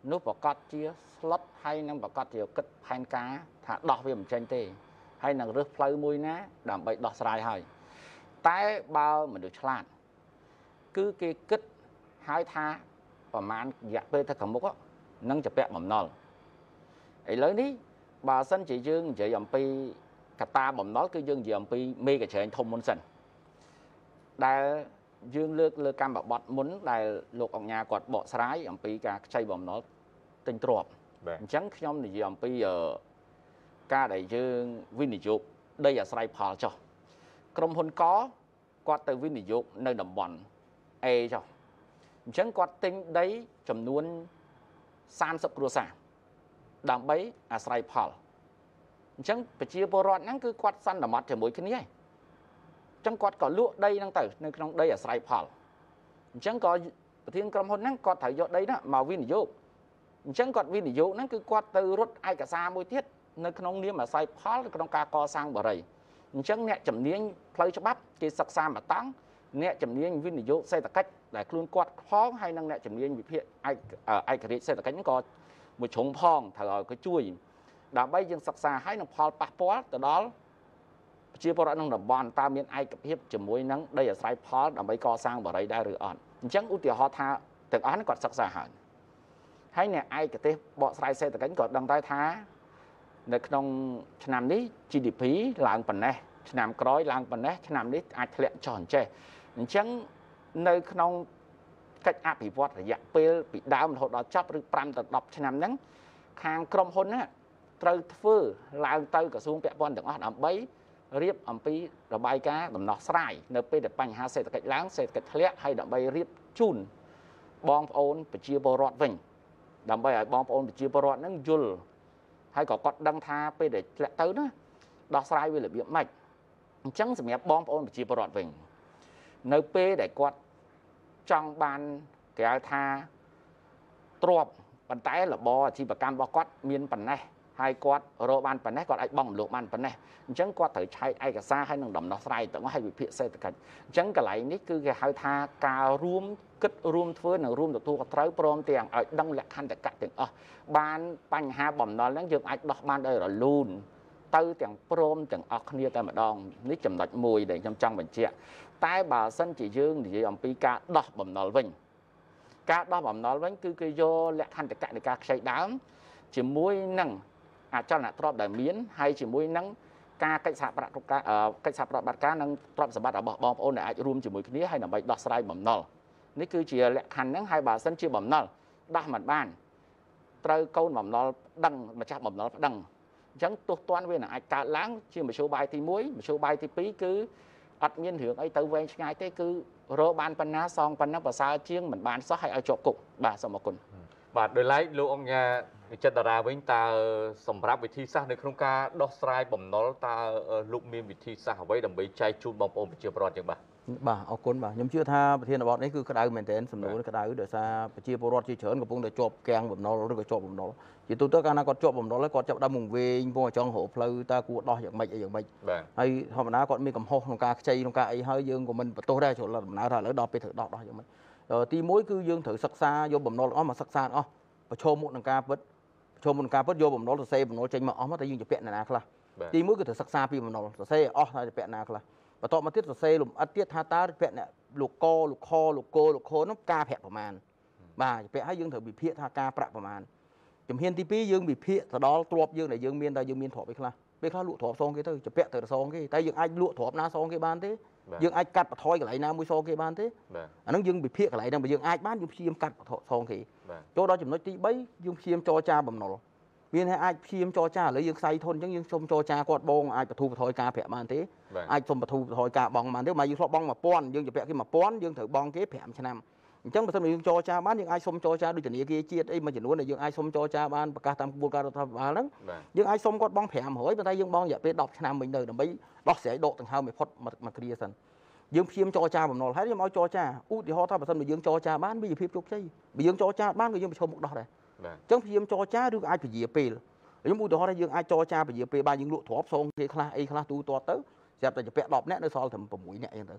នោះប្រកាសជា slot ហើយនឹងប្រកាសជាគិតផែនការថាដោះវាមិនចេញទេហើយនឹងរើសផ្លូវមួយណាដើម្បីដោះស្រាយហើយតែបើមនុស្សឆ្លាតគឺគេគិតហើយថាប្រហែលរយៈពេលទៅខាងមុខនឹងជាពាក់បំណុលឥឡូវនេះបើសិនជាយើងនិយាយអំពីកត្តាបំណុលគឺយើងនិយាយអំពីមេកញ្ច្រែងធំមុនសិនដែលយើងលើកលើកម្មបត្តិមុនដែលលោកអង្គញាគាត់បកស្រាយអំពីការខ្ចីបំណុលទិញទ្រព្យអញ្ចឹងខ្ញុំនិយាយអំពីការដែលយើងវិនិយោគដីអាស្រ័យផលចុះក្រុមហ៊ុនកគាត់ទៅវិនិយោគនៅតំបន់ A ចុះអញ្ចឹងគាត់ទិញដីចំនួន30គ្រួសារដើម្បីអាស្រ័យផលអញ្ចឹងប្រជាពលរដ្ឋហ្នឹងគឺគាត់សន្មតជាមួយគ្នាហើយអញ្ចឹងគាត់ក៏លក់ដីហ្នឹងទៅនៅក្នុងដីអាស្រ័យផលអញ្ចឹងក៏ប្រធានក្រុមហ៊ុនហ្នឹងគាត់ត្រូវយកដីហ្នឹងមកវិនិយោគអញ្ចឹងគាត់វិនិយោគហ្នឹងគឺគាត់ទៅរត់ឯកសារមួយទៀតនៅក្នុងនាមអាស្រ័យផលក្នុងការកសាងបរិយាអញ្ចឹងអ្នកជំនាញផ្លូវច្បាប់គេសិក្សាមកតាំងអ្នកជំនាញវិនិយោគសេដ្ឋកិច្ចដែលខ្លួនគាត់ផងហើយនិងអ្នកជំនាញវិភាគឯករាជ្យសេដ្ឋកិច្ចហ្នឹងក៏មួយជ្រុងផងត្រូវឲ្យគេជួយដើម្បីយើងសិក្សាឲ្យនឹងផលប៉ះពាល់ទៅដល់ប្រជាពលរដ្ឋក្នុងតំបន់តើមានឯកភាពជាមួយនឹងដីអាស្រ័យផលដើម្បីកសាងបរិយាដែរឬអត់អញ្ចឹងឧទាហរណ៍ថាទាំងអស់នេះគាត់សិក្សាហើយអ្នកឯកទេសបកស្រាយសេដ្ឋកិច្ចក៏ដឹងដែរថានៅក្នុងឆ្នាំនេះ GDP ឡើងប៉ុណ្ណេះឆ្នាំក្រោយឡើងប៉ុណ្ណេះឆ្នាំនេះអាចធ្លាក់ចុះអញ្ចេះអញ្ចឹងនៅក្នុងកិច្ចអភិវឌ្ឍរយៈពេលពីដើមរហូតដល់ចប់ឬ5ទៅ10ឆ្នាំហ្នឹងខាងក្រុមហ៊ុនណាត្រូវធ្វើឡើងទៅក្រសួងពាក់ព័ន្ធទាំងអស់ដើម្បីរៀបអំពីរបាយការណ៍ដំណោះស្រាយនៅពេលដែលបញ្ហាសេដ្ឋកិច្ចឡើងសេដ្ឋកិច្ចធ្លាក់ហើយដើម្បីរៀបជូនបងប្អូនប្រជាពលរដ្ឋវិញដើម្បីឲ្យបងប្អូនប្រជាពលរដ្ឋហ្នឹងយល់ហើយក៏គាត់ដឹងថាពេលដែលធ្លាក់ទៅណាដោះស្រាយវារបៀបម៉េចអញ្ចឹងសម្រាប់បងប្អូនប្រជាពលរដ្ឋវិញនៅពេលដែលគាត់ចង់បានគេហៅថាទ្រព្យប៉ុន្តែរបរអាជីវកម្មរបស់គាត់មានប៉ុណ្ណេះហើយគាត់រកបានប៉ុណ្ណេះគាត់អាចបង់រំលោភបានប៉ុណ្ណេះអញ្ចឹងគាត់ត្រូវឆែកឯកសារហើយនឹងដំណោះស្រាយទាំងអស់ឲ្យវិភាគសេដ្ឋកិច្ចអញ្ចឹងកន្លែងនេះគឺគេហៅថាការរួមគិតរួមធ្វើនិងរួមទទួលខុសត្រូវព្រមទាំងឲ្យដឹងលក្ខន្តិកៈទាំងអស់បានបញ្ហាបំណុលហ្នឹងយើងអាចដោះបានដោយរលូនទៅទាំងព្រមទាំងអស់គ្នាតែម្ដងនេះចំណុចមួយដែលខ្ញុំចង់បញ្ជាក់តែបើសិនជាយើងនិយាយអំពីការដោះបំណុលវិញការដោះបំណុលវិញគឺគេយកលក្ខន្តិកៈនៃការខ្ចីដើមជាមួយនឹងអចលនទ្រព្យដែលមានហើយជាមួយនឹងការកិច្ចសហប្រតិបត្តិការនិងទ្រព្យសម្បត្តិរបស់បងប្អូនដែលអាចរួមជាមួយគ្នាហើយដើម្បីដោះស្រាយបំណុលនេះគឺជាលក្ខខណ្ឌហ្នឹងហើយបើសិនជាបំណុលដោះមិនបានត្រូវកូនបំណុលប្តឹងម្ចាស់បំណុលប្តឹងអញ្ចឹងទោះទាន់វានឹងអាចកើតឡើងជាមធ្យោបាយទី1មធ្យោបាយទី2គឺអត់មានរឿងអីទៅវែងឆ្ងាយទេគឺរកបានប៉ុណ្ណាសងប៉ុណ្ណាប្រសើរជាងមិនបានសោះឲ្យជាប់គុកបាទសូមអរគុណបាទដោយឡែកលោកអង្គញាវិចិត្រតារាវិញតើសម្រាប់វិធីសាស្ត្រនៅក្នុងការដោះស្រាយបំណុលតើលោកមានវិធីសាស្ត្រអ្វីដើម្បីចែកជូនបងប្អូនប្រជាពលរដ្ឋយ៉ាងបាទអរគុណបាទខ្ញុំជឿថាប្រធានបទនេះគឺក្តៅមែនទែនសំណួរក្តៅដោយសារប្រជាពលរដ្ឋជាច្រើនកំពុងតែជាប់គាំងបំណុលឬក៏ជាប់បំណុលជាទូទៅកាលណាគាត់ជាប់បំណុលហើយគាត់ចាប់ដើមវែងពងចង់រកផ្លូវតើគួរដោះយ៉ាងម៉េចអីយ៉ាងម៉េចហើយធម្មតាគាត់មានកំហុសក្នុងការខ្ចីក្នុងការអីហើយយើងក៏មិនបន្ទោសដែរចូលដំណើរថាឥឡូវដល់ពេលត្រូវដោះយ៉ាងម៉េចទី1គឺយើងត្រូវសិក្សាយកបំណុលអស់មកសិក្សាអស់ប្រឈមមុខនឹងការពិតយកបំណុលសរសេរបំណុលចេញមកអស់មកតែយើងជាពាក់ណាខ្លះទី1គឺត្រូវសិក្សាពីបំណុលសរសេរអស់ថាជាពាក់ណាខ្លះបន្ទាប់មកទៀតសរសេរលំអិតទៀតថាតើពាក់អ្នកលោកកលោកខលោកគោលោកខនោះការប្រាក់ប្រមាណបាទពាក់ហើយយើងត្រូវវិភាគថាការប្រាក់ប្រមាណជំហានទី2យើងវិភាគទៅដល់ទ្រព្យយើងដែលយើងមានតើយើងមានទ្រព្យអីខ្លះពេលខ្លះលក់ទ្រព្យសងគេទៅជាពាក់ទៅសងគេតែយើងអាចលក់ទ្រព្យណាសងគេបានទេយើងអាចកាត់បន្ថយកន្លែងណាមួយសងគេបានទេអាហ្នឹងយើងវិភាគកន្លែងហ្នឹងបើយើងអាចបានយើងព្យាយាមកាត់សងគេចូលដល់ចំណុចទី3យើងព្យាយាមចរចាបំណុលមានតែអាចព្យាយាមចរចាឥឡូវយើងខ្សែធនអញ្ចឹងយើងសុំចរចាគាត់បងអាចបទូបន្ថយការប្រាក់បានទេអាចសុំបទូបន្ថយការបង់បានទេមកយើងធ្លាប់បង់1000យើងជាពាក់គេ1000យើងត្រូវបង់គេ5ឆ្នាំអញ្ចឹងបើសិនយើងចរចាបានយើងអាចសុំចរចាដូចធនាគារជាតិអីមួយចំនួនដែលយើងអាចសុំចរចាបានប្រកាសតាមក្បួនការរដ្ឋាភិបាលហ្នឹងយើងអាចសុំគាត់បង់500ប៉ុន្តែយើងបង់រយៈពេល10ឆ្នាំវិញទៅដើម្បីដោះស្រាយដកដង្ហើមឲ្យផុតមកគ្រាសិនយើងព្យាយាមចរចាបំណុលហើយខ្ញុំឲ្យចរចាឧទាហរណ៍ថាបើសិនបើយើងចរចាបានវាជាភាពជោគជ័យបើយើងចរចាបានក៏យើងប្រឈមមុខដោះដែរអញ្ចឹងព្យាយាមចរចាឬក៏អាចពជាពេលខ្ញុំឧទាហរណ៍ថាយើងអាចចរចាពជាពេលបានយើងលក់ទ្រព្យសងគេខ្លះអីខ្លះទូទាត់ទៅស្រាប់តែជាពាក់10នាក់នៅសល់ត្រឹម6នាក់អញ្ចឹងទៅ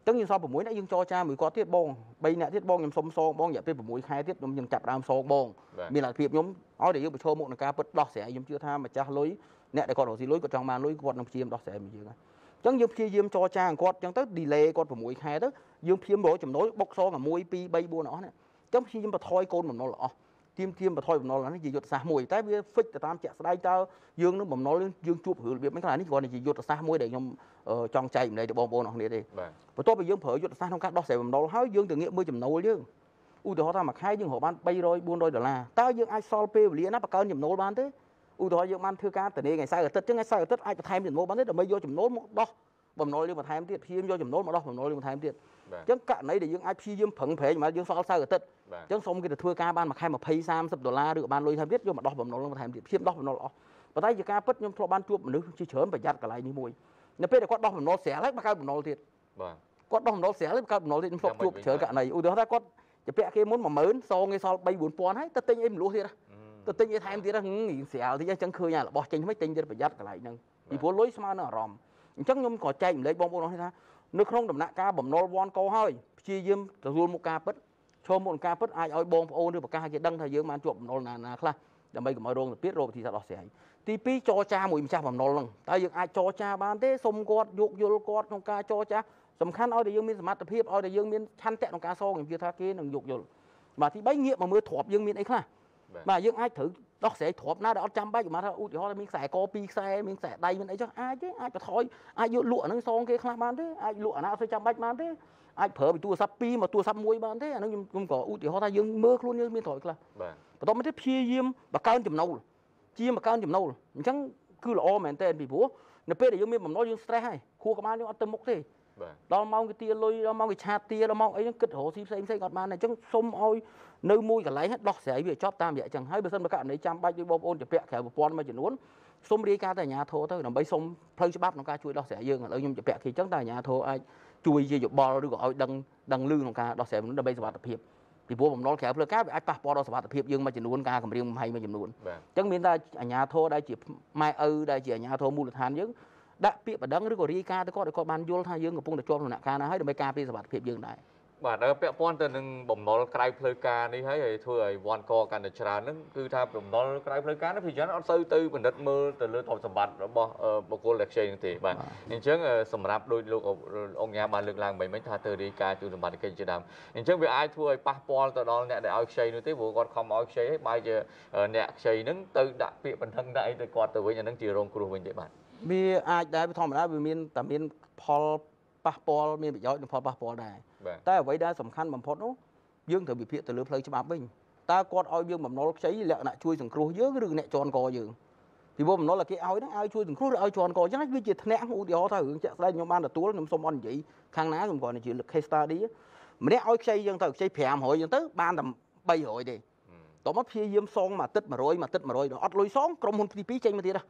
ចឹងយើងសល់6នាក់យើងចរចាមួយគាត់ទៀតបង3នាក់ទៀតបងខ្ញុំសុំសងបងរយៈពេល6ខែទៀតខ្ញុំនឹងចាប់ដើមសងបងមានលទ្ធភាពខ្ញុំឲ្យតែយើងប្រឈមមុខនឹងការពិតដោះស្រាយខ្ញុំជឿថាម្ចាស់លុយអ្នកដែលគាត់រកស៊ីលុយគាត់ចង់បានលុយគាត់នឹងព្យាយាមដោះស្រាយមួយយើងហ្នឹងចឹងយើងព្យាយាមចរចាគាត់ចឹងទៅ delay គាត់6ខែទៅយើងព្យាយាមរកចំណូលបុកសង1 2 3 4អស់នេះចឹងព្យាយាមបន្ថយកូនបំណុលអស់ទៀមបន្ថយបំណុលនេះជាយុទ្ធសាស្ត្រមួយតែវា fix ទៅតាមជាក់ស្ដែងតើយើងនឹងបំណុលយើងជួបរឿងរបៀបមិនខ្លះនេះគ្រាន់តែជាយុទ្ធសាស្ត្រមួយដែលខ្ញុំចង់ចែកម្លែកទៅបងប្អូនអរគ្នាទេបន្ទាប់ពីយើងប្រើយុទ្ធសាស្ត្រក្នុងការដោះស្រាយបំណុលហើយយើងទៅងាកមើលចំណូលយើងឧទាហរណ៍ថាមួយខែយើងរកបាន$300 $400តើយើងអាចសល់ពេលវេលាណាបង្កើនចំណូលបានទេឧទាហរណ៍យើងបានធ្វើការធានាថ្ងៃសៅរ៍អាទិត្យចឹងថ្ងៃសៅរ៍អាទិត្យអាចបន្ថែមចំណូលបានទេដើម្បីយកចំណូលមកដោះបំណុលយើងបន្ថែមទៀតព្យាយាមយកចំណូលមកដោះបំណុលយើងបន្ថែមទៀតអញ្ចឹងករណីដែលយើងអាចព្យាយាមប្រឹងប្រែងមកយើងសល់សៅរ៍អាទិត្យអញ្ចឹងសូមគេទៅធ្វើការបានមួយខែ$20-30ឬក៏បានលុយថែមទៀតយកមកដោះបំណុលបន្ថែមទៀតព្យាយាមដោះបំណុលអស់ប៉ុន្តែជាការពិតខ្ញុំធ្លាប់បានជួបមនុស្សជាច្រើនប្រយ័ត្នកន្លែងនេះមួយនៅពេលដែលគាត់ដោះបំណុលស្រាលហើយបង្កើតបំណុលទៀតបាទគាត់ដោះបំណុលស្រាលហើយបង្កើតបំណុលទៀតខ្ញុំធ្លាប់ជួបច្រើនករណីឧទាហរណ៍ថាគាត់ជាពាក់គេមុន10000សងគេសល់3-4000ហើយទៅទិញអីមលុះទៀតទៅទិញអីថែមទៀតស្រាលតិចអញ្ចឹងឃើញអារបស់ចេញថ្មីទិញទៀតប្រយ័ត្នកន្លែងហ្នឹងពីព្រោះលុយស្មើនឹងអារម្មណ៍អញ្ចឹងខ្ញុំក៏ចែកម្លែកបងប្អូនអរថានៅក្នុងដំណាក់កាលបំណុលវាន់កោហើយព្យាយាមទទួលមុខការពិតឈរមុខការពិតអាចឲ្យបងប្អូនឬប្រកាសគេដឹងថាយើងបានជាប់បំណុលណាខ្លះដើម្បីកុំឲ្យរងទៅទៀតរកវិធីសាស្ត្រដោះស្រាយទី2ចរចាមួយម្ចាស់បំណុលហ្នឹងតើយើងអាចចរចាបានទេសុំគាត់យោគយល់គាត់ក្នុងការចរចាសំខាន់ឲ្យតែយើងមានសមត្ថភាពឲ្យតែយើងមានឆន្ទៈក្នុងការសងខ្ញុំជឿថាគេនឹងយោគយល់បាទទី3ងាកមកមើលទ្រព្យយើងមានអីខ្លះបាទយើងអាចត្រូវដោះស្រាយទ្រព្យណាដែលអត់ចាំបាច់មកថាឧទាហរណ៍មានខ្សែក2ខ្សែមានខ្សែដៃមានអីចឹងអាចទេអាចបន្ថយអាចយកលក់អាហ្នឹងសងគេខ្លះបានទេអាចលក់អាណាអត់សូវចាំបាច់បានទេអាចប្រើពីទូរស័ព្ទ2មកទូរស័ព្ទ1បានទេអាហ្នឹងខ្ញុំក៏ឧទាហរណ៍ថាយើងមើលខ្លួនយើងមានទ្រព្យខ្លះបាទបន្ទាប់មកទៀតព្យាយាមបង្កើនចំណូលជាបង្កើនចំណូលអញ្ចឹងគឺល្អមែនតើពីព្រោះនៅពេលដែលយើងមានបំណុលយើង stress ហើយខួរក្បាលយើងអត់ទៅមុខទេដល់ម៉ោងគេទាលុយដល់ម៉ោងគេឆាតទាដល់ម៉ោងអីហ្នឹងគិតរកស៊ីផ្សេងអត់បានទេអញ្ចឹងសុំឲ្យនៅមួយកន្លែងដោះស្រាយវាចប់តាមរយៈអញ្ចឹងហើយបើសិនបើករណីចាំបាច់ដោយបងប្អូនជាពាក់ក្រៅប្រព័ន្ធមួយចំនួនសុំរាយការណ៍ទៅអាជ្ញាធរទៅដើម្បីសុំផ្លូវច្បាប់ក្នុងការជួយដោះស្រាយយើងឥឡូវខ្ញុំជាពាក់គេអញ្ចឹងតែអាជ្ញាធរអាចជួយជាយោបល់ឬក៏ឲ្យដឹងលឺក្នុងការដោះស្រាយដើម្បីសុវត្ថិភាពពីព្រោះបំណុលក្រៅផ្លូវការវាអាចប៉ះពាល់ដល់សុវត្ថិភាពយើងមួយចំនួនការគម្រាមកំហែងមួយចំនួនអញ្ចឹងមានតែអាជ្ញាធរដែលជាម៉ែឪដែលជាអាជ្ញាធរមូលដ្ឋានយើងដាក់ពាក្យបណ្ដឹងឬក៏រាយការណ៍ទៅគាត់ឲ្យគាត់បានយល់ថាយើងកំពុងតែជាប់ដំណាក់កាលណាហើយដើម្បីការពារសុវត្ថិភាពយើងដែរបាទពាក់ព័ន្ធទៅនឹងបំណុលក្រៅផ្លូវការនេះហើយធ្វើឲ្យវាន់កកាន់តែច្រើនហ្នឹងគឺថាបំណុលក្រៅផ្លូវការនេះភាគច្រើនអត់សូវទៅពិនិត្យមើលទៅលើទ្រព្យសម្បត្តិរបស់បុគ្គលដែលខ្ចីនឹងទេបាទអញ្ចឹងសម្រាប់ដោយលោកអង្គញាបានលើកឡើងមិញថាទៅរាយការណ៍ជូនសម្បត្តិកិច្ចជាដើមអញ្ចឹងវាអាចធ្វើឲ្យប៉ះពាល់ទៅដល់អ្នកដែលឲ្យខ្ចីនោះទេព្រោះគាត់ខំឲ្យខ្ចីហើយបែរជាអ្នកខ្ចីហ្នឹងទៅដាក់ពាក្យបណ្ដឹងដាក់អីទៅគាត់ទៅវិញអាហ្នឹងជារងគ្រោះវិញទេបាទវាអាចដែរធម្មតាវាមានតែមានផលប៉ះពាល់មានប្រយោជន៍និងផលប៉ះពាល់ដែរតែអ្វីដែលសំខាន់បំផុតនោះយើងត្រូវវិភាគទៅលើផ្លូវច្បាប់វិញតើគាត់ឲ្យយើងបំណុលខ្ចីលក្ខណៈជួយសង្គ្រោះយើងឬអ្នកជន់កយើងពីព្រោះបំណុលតែគេឲ្យហ្នឹងឲ្យជួយសង្គ្រោះឬឲ្យជន់កអញ្ចឹងវាជាធ្នាក់ឧទាហរណ៍ថារឿងជាក់ស្ដែងខ្ញុំបានទទួលខ្ញុំសុំអត់និយាយខាងណាខ្ញុំគ្រាន់តែជា case study ម្នាក់ឲ្យខ្ចីយើងទៅខ្ចី500យើងទៅបានតែ300ទេតោះមកព្យាយាមសងមួយអាទិត្យ100អត់លុយសងក្រុមហ៊ុនទី2ចេញមកទៀតឲ្យ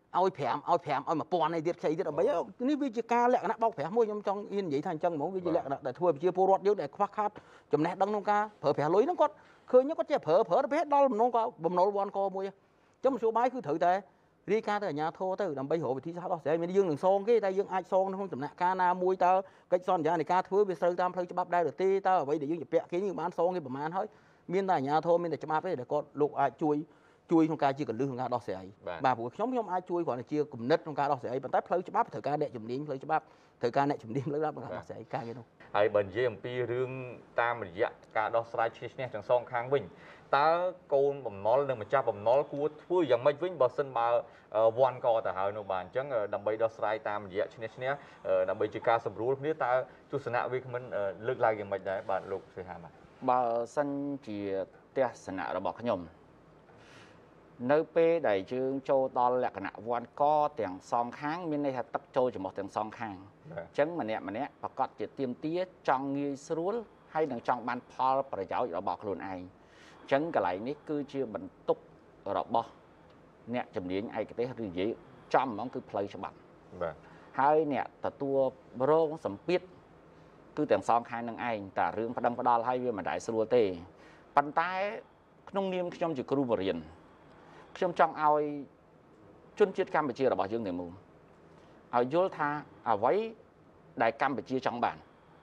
5ឲ្យ1000ឯទៀតខ្ចីទៀតដើម្បីនេះវាជាការលក្ខណៈបោកប្រាស់មួយខ្ញុំចង់និយាយថាអញ្ចឹងហ្មងវាជាលក្ខណៈដែលធ្វើប្រជាពលរដ្ឋយើងដែលខ្វះខាតចំណេះដឹងក្នុងការប្រើប្រាស់លុយហ្នឹងគាត់ឃើញគាត់ចេះប្រើទៅពេលដល់បំណុលវាន់កមួយអញ្ចឹងមធ្យោបាយគឺត្រូវតែរាយការណ៍ទៅអាជ្ញាធរទៅដើម្បីរកវិធីសាស្ត្រដោះស្រាយមានយើងនឹងសងគេតែយើងអាចសងក្នុងដំណាក់កាលណាមួយតើកិច្ចសន្យានៃការធ្វើវាត្រូវតាមផ្លូវច្បាប់ដែរឬទេតើអ្វីដែលយើងជាពាក់គេយើងបានសងគេប្រមាណហើយមានតែអាជ្ញាធរមានតែច្បាប់ទេដែលគាត់លោកអាចជួយក្នុងការជាកលឹះក្នុងការដោះស្រាយបាទព្រោះខ្ញុំអាចជួយគ្រាន់តែជាគំនិតក្នុងការដោះស្រាយប៉ុន្តែផ្លូវច្បាប់ត្រូវការអ្នកជំនាញផ្លូវច្បាប់ត្រូវការអ្នកជំនាញផ្លូវច្បាប់ក្នុងការដោះស្រាយការងារនោះហើយបើនិយាយអំពីរឿងតាមរយៈការដោះស្រាយឈ្នះទាំងសងខាងវិញតើកូនបំណុលនិងម្ចាស់បំណុលគួរធ្វើយ៉ាងម៉េចវិញបើសិនបើវាន់កទៅហើយនោះបាទអញ្ចឹងដើម្បីដោះស្រាយតាមរយៈឈ្នះដើម្បីជាការសម្រួលគ្នាតើទស្សនៈវាគ្មិនលើកឡើងយ៉ាងម៉េចដែរបាទលោកសេហាបាទបើសិនជាទស្សនៈរបស់ខ្ញុំនៅពេលដែលយើងចូលដល់លក្ខណៈវាន់កទាំងសងខាងមានន័យថាទឹកចូលចំពោះទាំងសងខាងអញ្ចឹងម្នាក់ប្រកាសជាទៀមទាចង់ងាយស្រួលហើយនឹងចង់បានផលប្រយោជន៍របស់ខ្លួនឯងអញ្ចឹងកន្លែងនេះគឺជាបន្ទុករបស់អ្នកជំនាញឯកទេសឬនិយាយចំហ្មងគឺផ្លូវច្បាប់បាទហើយអ្នកទទួលរងសម្ពាធគឺទាំងសងខាងនឹងឯងតែរឿងផ្ដឹងផ្ដាល់ហើយវាមិនដែលស្រួលទេប៉ុន្តែក្នុងនាមខ្ញុំជាគ្រូបរិញ្ញាបត្រខ្ញុំចង់ឲ្យជនជាតិកម្ពុជារបស់យើងទាំងមូលឲ្យយល់ថាអ្វីដែលកម្ពុជាចង់បាន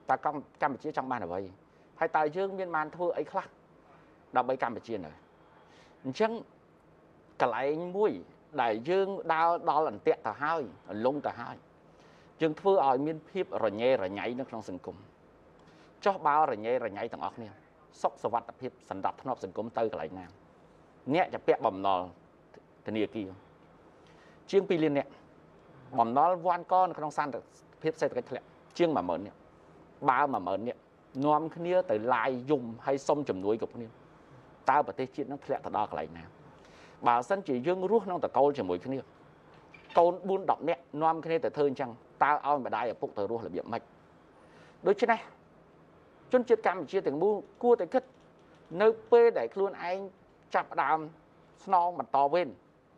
តើកម្ពុជាចង់បានអ្វីហើយតើយើងមានបានធ្វើអីខ្លះដើម្បីកម្ពុជានៅអញ្ចឹងកន្លែងមួយដែលយើងដើរដល់អន្ទាក់ទៅហើយលងទៅហើយយើងធ្វើឲ្យមានភាពរញ៉េរញ៉ៃនៅក្នុងសង្គមចុះបើរញ៉េរញ៉ៃទាំងអស់គ្នាសុខសวัสดิភាពសន្តិភាពសង្គមទៅកន្លែងណាអ្នកจะពាក់បំណុលធនាគារជាង2លានអ្នកបំណុលវាន់កនៅក្នុងសន្តិភាពសេដ្ឋកិច្ចធ្លាក់ជាង10000អ្នកបើ10000អ្នកនាំគ្នាទៅឡាយយំហើយសុំជំនួយគ្រប់គ្នាតើប្រទេសជាតិនឹងធ្លាក់ទៅដល់កន្លែងណាបើសិនជាយើងរស់ក្នុងតកូលជាមួយគ្នាកូន4 10នាក់នាំគ្នាទៅធ្វើអញ្ចឹងតើឲ្យម្ដាយឪពុកទៅរស់របៀបម៉េចដូច្នេះជនជាតិកម្ពុជាទាំងមូលគួរតែគិតនៅពេលដែលខ្លួនឯងចាប់ដើមស្នងបន្តវេន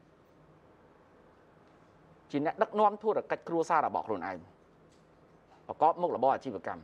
ជាអ្នកដឹកនាំធុរកិច្ចគ្រួសាររបស់ខ្លួនឯងប្រកបមុខរបរអាជីវកម្ម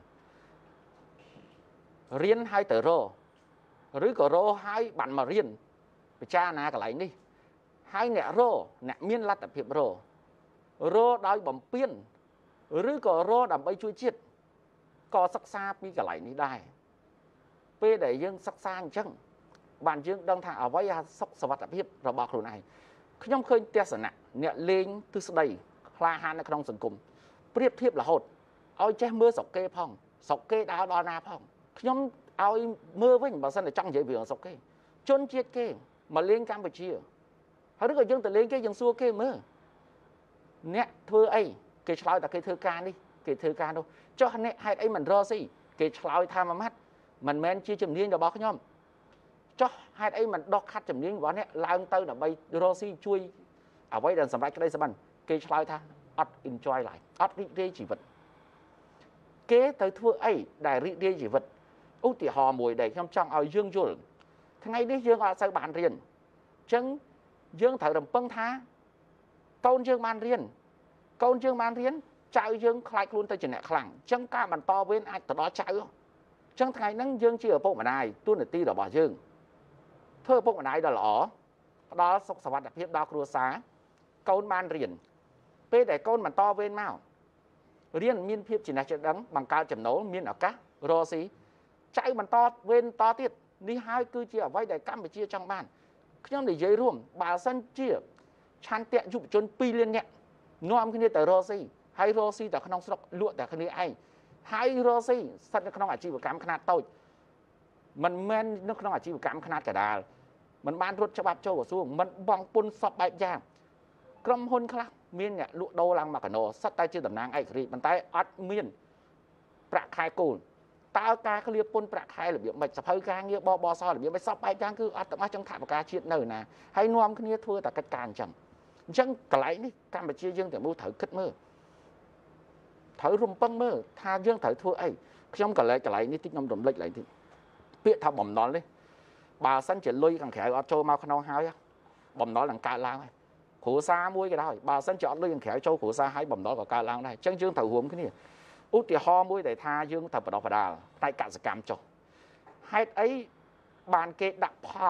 រៀនឲ្យទៅឬក៏រឲ្យបានមករៀនពិចារណាកន្លែងនេះហើយអ្នកមានលទ្ធភាពរដោយបំពេញឬក៏រដើម្បីជួយជាតិក៏សិក្សាពីកន្លែងនេះដែរពេលដែលយើងសិក្សាអញ្ចឹងបានយើងដឹងថាអ្វីសុខសวัสดิភាពរបស់ខ្លួនឯងខ្ញុំឃើញទស្សនៈអ្នកលេងទស្សន័យក្លាហាននៅក្នុងសង្គមប្រៀបធៀបរហូតឲ្យចេះមើលស្រុកគេផងស្រុកគេដើរដល់ណាផងខ្ញុំឲ្យមើលវិញបើសិនតែចង់និយាយពីស្រុកគេជនជាតិគេមកលេងកម្ពុជាហើយឬក៏យើងទៅលេងគេយើងសួរគេមើលអ្នកធ្វើអីគេឆ្លើយតែគេធ្វើការនេះគេធ្វើការនោះចុះអ្នកហេតុអីមិនរកស៊ីគេឆ្លើយថាមួយម៉ាត់មិនមែនជាជំនាញរបស់ខ្ញុំចុះហេតុអីមិនដោះខាត់ជំនាញរបស់អ្នកឡើងទៅដើម្បីរកស៊ីជួយអ្វីដែលសម្រាប់ក្តីសុបិនគេឆ្លើយថាអត់ enjoy life អត់រីករាយជីវិតគេទៅធ្វើអីដែលរីករាយជីវិតឧទាហរណ៍មួយដែលខ្ញុំចង់ឲ្យយើងយល់ថ្ងៃនេះយើងអត់សូវបានរៀនអញ្ចឹងយើងត្រូវរំពឹងថាកូនយើងបានរៀនចៅយើងខ្លាចខ្លួនទៅជាអ្នកខ្លាំងអញ្ចឹងការបន្តវេនអាចទៅដល់ចៅអញ្ចឹងថ្ងៃហ្នឹងយើងជាឪពុកម្ដាយតួនាទីរបស់យើងធ្វើឪពុកម្ដាយដ៏ល្អផ្ដល់សុខសวัสดิភាពដល់គ្រួសារកូនបានរៀនពេលដែលកូនបន្តវេនមករៀនមានភាពចំណេះចេះដឹងបង្កើតចំណូលមានឱកាសរកស៊ីចៅបន្តវេនតទៀតនេះហើយគឺជាអ្វីដែលកម្ពុជាចង់បានខ្ញុំនិយាយរួមបើសិនជាឆន្ទៈយុវជន2លាននាក់នាំគ្នាទៅរកស៊ីហើយរកស៊ីតែក្នុងស្រុកលក់តែគ្នាឯងហើយរកស៊ីស្ថិតនៅក្នុងអាជីវកម្មខ្នាតតូចមិនមែននៅក្នុងអាជីវកម្មខ្នាតកណ្ដាលមិនបានរត់ច្បាប់ចូលក្រសួងមិនបងពុនសពបែបយ៉ាងក្រុមហ៊ុនខ្លះមានអ្នកលក់ដូរឡើងមកកណោសិតតែជាតំណាងឯករាជ្យប៉ុន្តែអត់មានប្រាក់ខែគោលតើការឃ្លាពុនប្រាក់ខែរបៀបម៉េចសភៅការងារបសរបៀបម៉េចសពបែបយ៉ាងគឺអត់ទាំងអស់ចង់ថវិកាជាតិនៅណាហើយនាំគ្នាធ្វើតែកិច្ចការអញ្ចឹងកន្លែងនេះកម្ពុជាយើងទាំងមូលត្រូវគិតមើលត្រូវរំពឹងមើលថាយើងត្រូវធ្វើអីខ្ញុំកន្លែងនេះតិចខ្ញុំរំលឹកឡើងតិចពាក្យថាបំណុលនេះបើសិនជាលុយខាងក្រៅអត់ចូលមកក្នុងហើយបំណុលនឹងកើតឡើងហើយគ្រួសារមួយក៏ដោយបើសិនជាអត់លុយខាងក្រៅចូលគ្រួសារហើយបំណុលក៏កើតឡើងដែរអញ្ចឹងយើងត្រូវរួមគ្នាឧទាហរណ៍មួយដែលថាយើងត្រូវបដោះបដាលផ្នែកកសិកម្មចុះហេតុអីបានគេដាក់ផល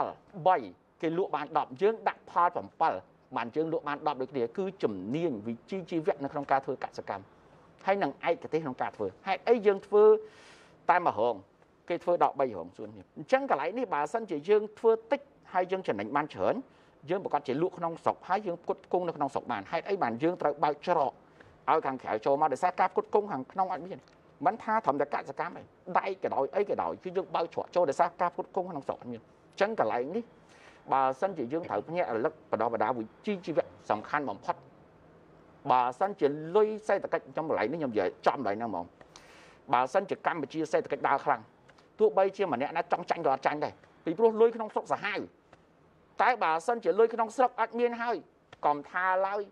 3គេលក់បាន10យើងដាក់ផល7បានយើងលក់បាន10ដូចគ្នាគឺជំនាញវិជ្ជាជីវៈនៅក្នុងការធ្វើកសិកម្មហើយនឹងឯកទេសក្នុងការធ្វើហេតុអីយើងធ្វើតែមួយរងគេធ្វើដល់3រងសួននេះអញ្ចឹងកន្លែងនេះបើសិនជាយើងធ្វើតិចហើយយើងចំណេញបានច្រើនយើងប្រកាសជាលក់ក្នុងស្រុកហើយយើងផ្គត់ផ្គង់នៅក្នុងស្រុកបានហេតុអីបានយើងត្រូវបើកច្រកឲ្យខាងក្រៅចូលមកដោយសារការផ្គត់ផ្គង់ខាងក្នុងអត់មានមិនថាត្រឹមតែកសិកម្មទេដៃក៏ដោយអីក៏ដោយគឺយើងបើកច្រកចូលដោយសារការផ្គត់ផ្គង់ក្នុងស្រុកអត់មានអញ្ចឹងកន្លែងនេះបើសិនជាយើងត្រូវភ្ញាក់រលឹកបដោះបដាវិជ្ជាជីវៈសំខាន់បំផុតបើសិនជាលុយសេដ្ឋកិច្ចចំកន្លែងនេះខ្ញុំនិយាយចំកន្លែងហ្នឹងហ្មងបើសិនជាកម្ពុជាសេដ្ឋកិច្ចដើរខ្លាំងទោះបីជាម្នាក់ណាចង់ចាញ់ក៏អត់ចាញ់ដែរពីព្រោះលុយក្នុងស្រុកសាហាវតែបើសិនជាលុយក្នុងស្រុកអត់មានហើយកុំថាឡើយ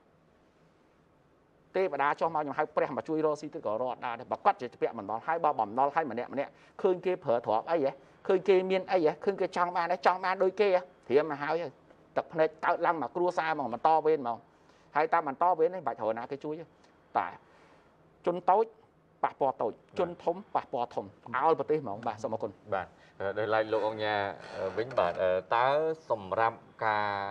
ទេវតាចុះមកខ្ញុំហៅព្រះមកជួយរកស៊ីទៅក៏រត់ដែរប្រកាសជាពាក់បំណុលហើយបើបំណុលហើយម្នាក់ឃើញគេប្រើទ្រព្យអីហ៎ឃើញគេមានអីហ៎ឃើញគេចង់បានដូចគេត្រៀមមកហើយទឹកភ្នែកតើតឡើងមកគ្រួសារមកបន្តវេនមកហើយតាមបន្តវេននេះបាច់រកណាគេជួយតែជនតូចប៉ះពាល់តូចជនធំប៉ះពាល់ធំអោលប្រទេសហ្មងបាទសូមអរគុណបាទដោយឡែកលោកអង្គញាវិញបាទតើសម្រាប់ការ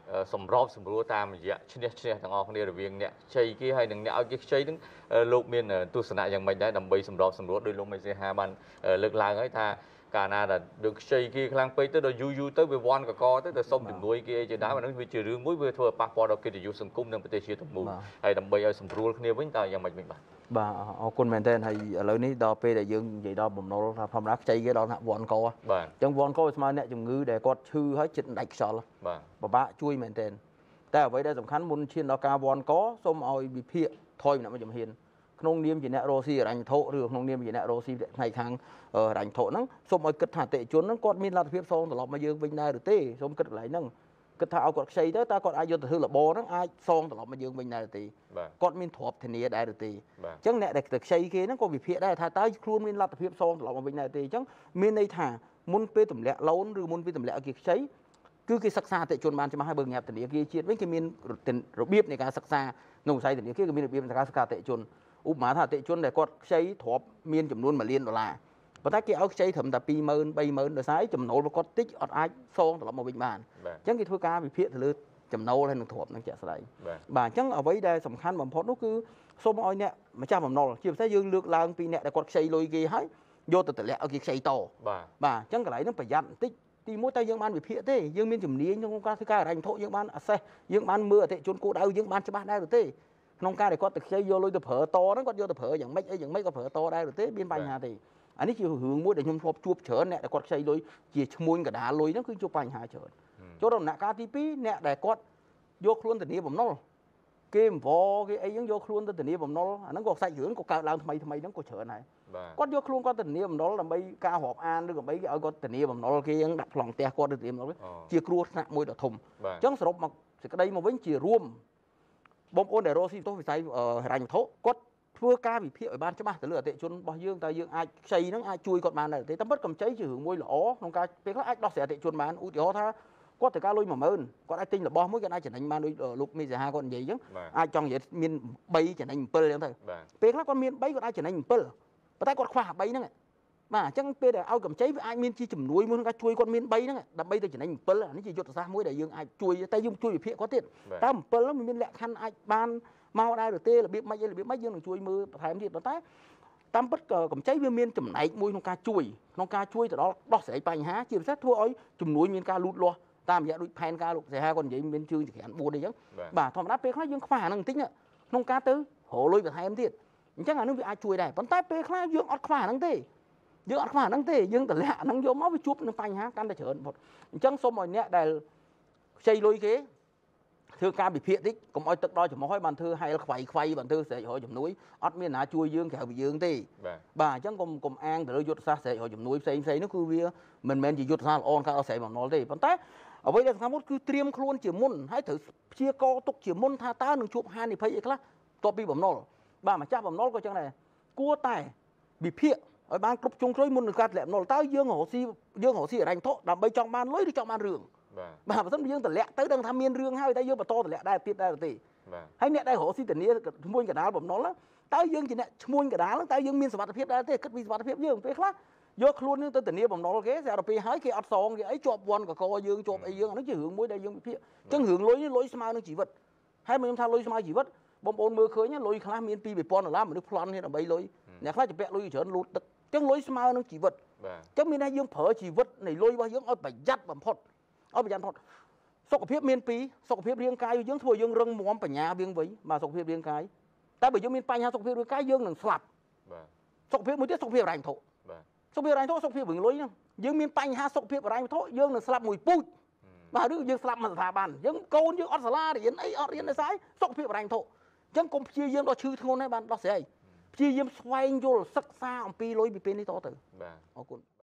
សម្របសម្រួលតាមរយៈឈ្នះទាំងអស់គ្នារវាងអ្នកខ្ចីគេហើយនិងអ្នកឲ្យគេខ្ចីហ្នឹងលោកមានទស្សនៈយ៉ាងម៉េចដែរដើម្បីសម្របសម្រួលដោយលោកមេសេហាបានលើកឡើងហើយថាកាលណាដែលយើងខ្ចីគេខ្លាំងពេកទៅដល់យូរទៅវាវាន់កកទៅសុំជំនួយគេជាដើមអានោះវាជារឿងមួយវាធ្វើឲ្យប៉ះពាល់ដល់កិត្តិយសសង្គមនិងប្រទេសជាតិទាំងមូលហើយដើម្បីឲ្យសម្រួលគ្នាវិញតើយ៉ាងម៉េចវិញបាទបាទអរគុណមែនទែនហើយឥឡូវនេះដល់ពេលដែលយើងនិយាយដល់បំណុលថាធម្មតាខ្ចីគេដល់ថាវាន់កបាទអញ្ចឹងវាន់កស្មើអ្នកជំងឺដែលគាត់ឈឺហើយចិត្តដាច់ខ្យល់បាទពិបាកជួយមែនទែនតែអ្វីដែលសំខាន់មុនឈានដល់ការវាន់កសូមឲ្យវិភាគថយម្នាក់មួយជំហានក្នុងនាមជាអ្នករស់ស៊ីរញ្ញធុឬក្នុងនាមជាអ្នករស់ស៊ីផ្នែកខាងរញ្ញធុហ្នឹងសូមឲ្យគិតថាអតិថិជនហ្នឹងគាត់មានលទ្ធភាពសងត្រឡប់មកយើងវិញដែរឬទេសូមគិតកន្លែងហ្នឹងគិតថាឲ្យគាត់ខ្ចីទៅតើគាត់អាចយកទៅធ្វើលបហ្នឹងអាចសងត្រឡប់មកយើងវិញដែរឬទេគាត់មានទ្រព្យធានាដែរឬទេអញ្ចឹងអ្នកដែលទៅខ្ចីគេហ្នឹងក៏វិភាគដែរថាតើខ្លួនមានលទ្ធភាពសងត្រឡប់មកវិញដែរទេអញ្ចឹងមានន័យថាមុនពេលទម្លាក់ឡូនឬមុនពេលទម្លាក់ឲ្យគេខ្ចីគឺគេសិក្សាអតិថិជនបានច្បាស់ហើយបើងាប់ធនាគារជាតិវិញគេមានរបៀបនៃការសិក្សាក្នុងវិស័យធនាគារគេមានរបៀបនៃការសិក្សាអតិថិជនឧបមាថាអតិថិជនដែលគាត់ខ្ចីទ្រព្យមានចំនួន$1 លានប៉ុន្តែគេឲ្យខ្ចីត្រឹមតែ20000 30000ដោយសារចំណូលរបស់គាត់តិចអត់អាចសងត្រឡប់មកវិញបានអញ្ចឹងគេធ្វើការវិភាគទៅលើចំណូលហើយនឹងទ្រព្យនឹងជាក់ស្ដែងបាទអញ្ចឹងអ្វីដែលសំខាន់បំផុតនោះគឺសូមឲ្យអ្នកម្ចាស់បំណុលជាពិសេសយើងលើកឡើងពីអ្នកដែលគាត់ខ្ចីលុយគេហើយយកទៅតម្លាក់ឲ្យគេខ្ចីតបាទអញ្ចឹងកន្លែងហ្នឹងប្រយ័ត្នបន្តិចទីមួយតែយើងបានវិភាគទេយើងមានជំនាញក្នុងការធ្វើការហិរញ្ញវត្ថុយើងបានassessយើងបានមើលអតិថិជនគោលដៅយើងបានច្បាស់ដែរឬទេក្នុងការដែលគាត់ទៅខ្ចីយកលុយទៅប្រើតហ្នឹងគាត់យកទៅប្រើយ៉ាងម៉េចអីយ៉ាងម៉េចគាត់ប្រើតដែរឬទេមានបញ្ហាទេអានេះជារឿងមួយដែលខ្ញុំធ្លាប់ជួបច្រើនអ្នកដែលគាត់ខ្ចីលុយជាឈ្មួញកដាលលុយហ្នឹងគឺជួបបញ្ហាច្រើនចូលដល់ដំណាក់កាលទី2អ្នកដែលគាត់យកខ្លួនធានាបំណុលគេអង្វរគេអីហ្នឹងយកខ្លួនទៅធានាបំណុលអាហ្នឹងក៏សាច់រឿងក៏កើតឡើងថ្មីហ្នឹងក៏ច្រើនដែរគាត់យកខ្លួនគាត់ទៅធានាបំណុលដើម្បីការរាប់អានឬដើម្បីគេឲ្យគាត់ធានាបំណុលគេហ្នឹងដាក់ប្លង់ផ្ទះគាត់ទៅធានាបំណុលជាគ្រោះថ្នាក់មួយដ៏ធំអញ្ចឹងសរុបមកសេចក្តីមកវិញជារួមបងប្អូនដែលរស់ស៊ីទោះវិស័យហិរញ្ញវត្ថុគាត់ធ្វើការវិភាគឲ្យបានច្បាស់ទៅលើអតិថិជនរបស់យើងតើយើងអាចខ្ចីហ្នឹងអាចជួយគាត់បានដែរទេតែពិតកម្ចីជារឿងមួយល្អក្នុងការពេលខ្លះអាចដោះស្រាយអតិថិជនបានឧទាហរណ៍ថាគាត់ត្រូវការលុយ10000គាត់អាចទិញរបស់មួយគាត់អាចចំណេញបានដូចលោកមេសាហាគាត់និយាយអញ្ចឹងអាចចង់និយាយមាន3ចំណេញ7អញ្ចឹងទៅពេលខ្លះគាត់មាន3គាត់អាចចំណេញ7ប៉ុន្តែគាត់ខ្វះ3ហ្នឹងបាទអញ្ចឹងពេលដែលឲ្យកម្ចីវាអាចមានជាជំនួយមួយក្នុងការជួយគាត់មាន3ហ្នឹងដើម្បីទៅចំណេញ7អានេះជាយុទ្ធសាស្ត្រមួយដែលយើងអាចជួយតែយើងជួយវិភាគគាត់ទៀតតើ7ហ្នឹងមានលក្ខខណ្ឌអាចបានមកដែរឬទេរបៀបម៉េចយើងនឹងជួយមើលបន្ថែមទៀតប៉ុន្តែតាមពិតក៏កម្ចីវាមានចំណែកមួយក្នុងការជួយទៅដល់ដោះស្រាយបញ្ហាជាពិសេសធ្វើឲ្យជំនួយមានការលូតលាស់តាមរយៈដូចផែនការលោកសេហាគាត់និយាយមានជើងចក្រាន4អីចឹងបាទធម្មតាពេលខ្លះយើងខ្វះអាហ្នឹងបន្តិចក្នុងការទៅរកលុយបន្ថែមទៀតអញ្ចឹងអានោះវាអាចជួយដែរប៉ុន្តែពេលខ្លះយើងអត់ខ្វះអាហ្នឹងទេយើងតម្លាក់អាហ្នឹងយកមកវាជួបនឹងបញ្ហាកាន់តែច្រើនបំផុតអញ្ចឹងសូមឲ្យអ្នកដែលខ្ចីលុយគេធ្វើការវិភាគតិចកុំឲ្យទឹកដល់ច្រមុះឲ្យបានធ្វើហែលខ្វៃបានធ្វើស្រែករកជំនួយអត់មានណាជួយយើងក្រៅពីយើងទេបាទអញ្ចឹងកុំអាងទៅលើយុទ្ធសាស្ត្រស្រែករកជំនួយផ្សេងនោះគឺវាមិនមែនជាយុទ្ធសាស្ត្រល្អក្នុងការដោះស្រាយបំណុលទេប៉ុន្តែអ្វីដែលសំខាន់មួយគឺត្រៀមខ្លួនជាមុនហើយត្រូវព្យាករទុកជាមុនថាតើនឹងជួបហានិភ័យអីខ្លះតពីបំណុលបាទម្ចាស់បំណុលក៏ចឹងដែរគួរតែវិភាគឲ្យបានគ្រប់ជ្រុងជ្រោយមុននឹងការធ្លាក់បំណុលតើយើងរកស៊ីហិរញ្ញវត្ថុដើម្បីចង់បានលុយឬចង់បានរឿងបាទបើមិនយើងតម្លាក់ទៅដឹងថាមានរឿងហើយតែយើងបន្តតម្លាក់ដែរទៀតដែរទេហើយអ្នកដែលរកស៊ីធានាឈ្មួញកដាលបំណុលតើយើងជាអ្នកឈ្មួញកដាលតើយើងមានសមត្ថភាពដែរទេគិតពីសមត្ថភាពយើងពេលខ្លះយកខ្លួននឹងទៅធានាបំណុលគេស្រាប់តែពេលហើយគេអត់សងគេអីជាប់វាន់កកយើងជាប់អីយើងអានោះជារឿងមួយដែលយើងវិភាគអញ្ចឹងរឿងលុយស្មើនឹងជីវិតហើយខ្ញុំថាលុយស្មើជីវិតបងប្អូនមើលឃើញលុយខ្លះមាន$2000មនុស្សប្លន់នេះដើម្បីលុយអ្នកខ្លះចម្ពាក់លុយច្រើនលូតទឹកអញ្ចឹងលុយស្មើនឹងជីវិតអញ្ចឹងមានថាយើងប្រើជីវិតនៃលុយរបស់យើងឲ្យប្រយ័ត្នបំផុតសុខភាពមាន2សុខភាពរាងកាយយើងធ្វើយើងរឹងមាំបញ្ញាវាងវិញបាទសុខភាពរាងកាយតែបើយើងមានបញ្ហាសុខភាពរាងកាយយើងនឹងស្លាប់បាទសុខភាពមួយទៀតសុខភាពហិរញ្ញវត្ថុបាទសុខភាពហិរញ្ញវត្ថុសុខភាពវិញលុយហ្នឹងយើងមានបញ្ហាសុខភាពហិរញ្ញវត្ថុយើងនឹងស្លាប់មួយពូជបាទឬយើងស្លាប់មកស្ថាប័នយើងកូនយើងអត់សាលារៀនអីអត់រៀនដោយសារសុខភាពហិរញ្ញវត្ថុអញ្ចឹងកុំព្យាយាមដល់ឈឺធ្ងន់ហើយបានដោះស្រាយព្យាយាមស្វែងយល់សិក្សាអំពីលុយពីពេលនេះតទៅបាទអរគុណ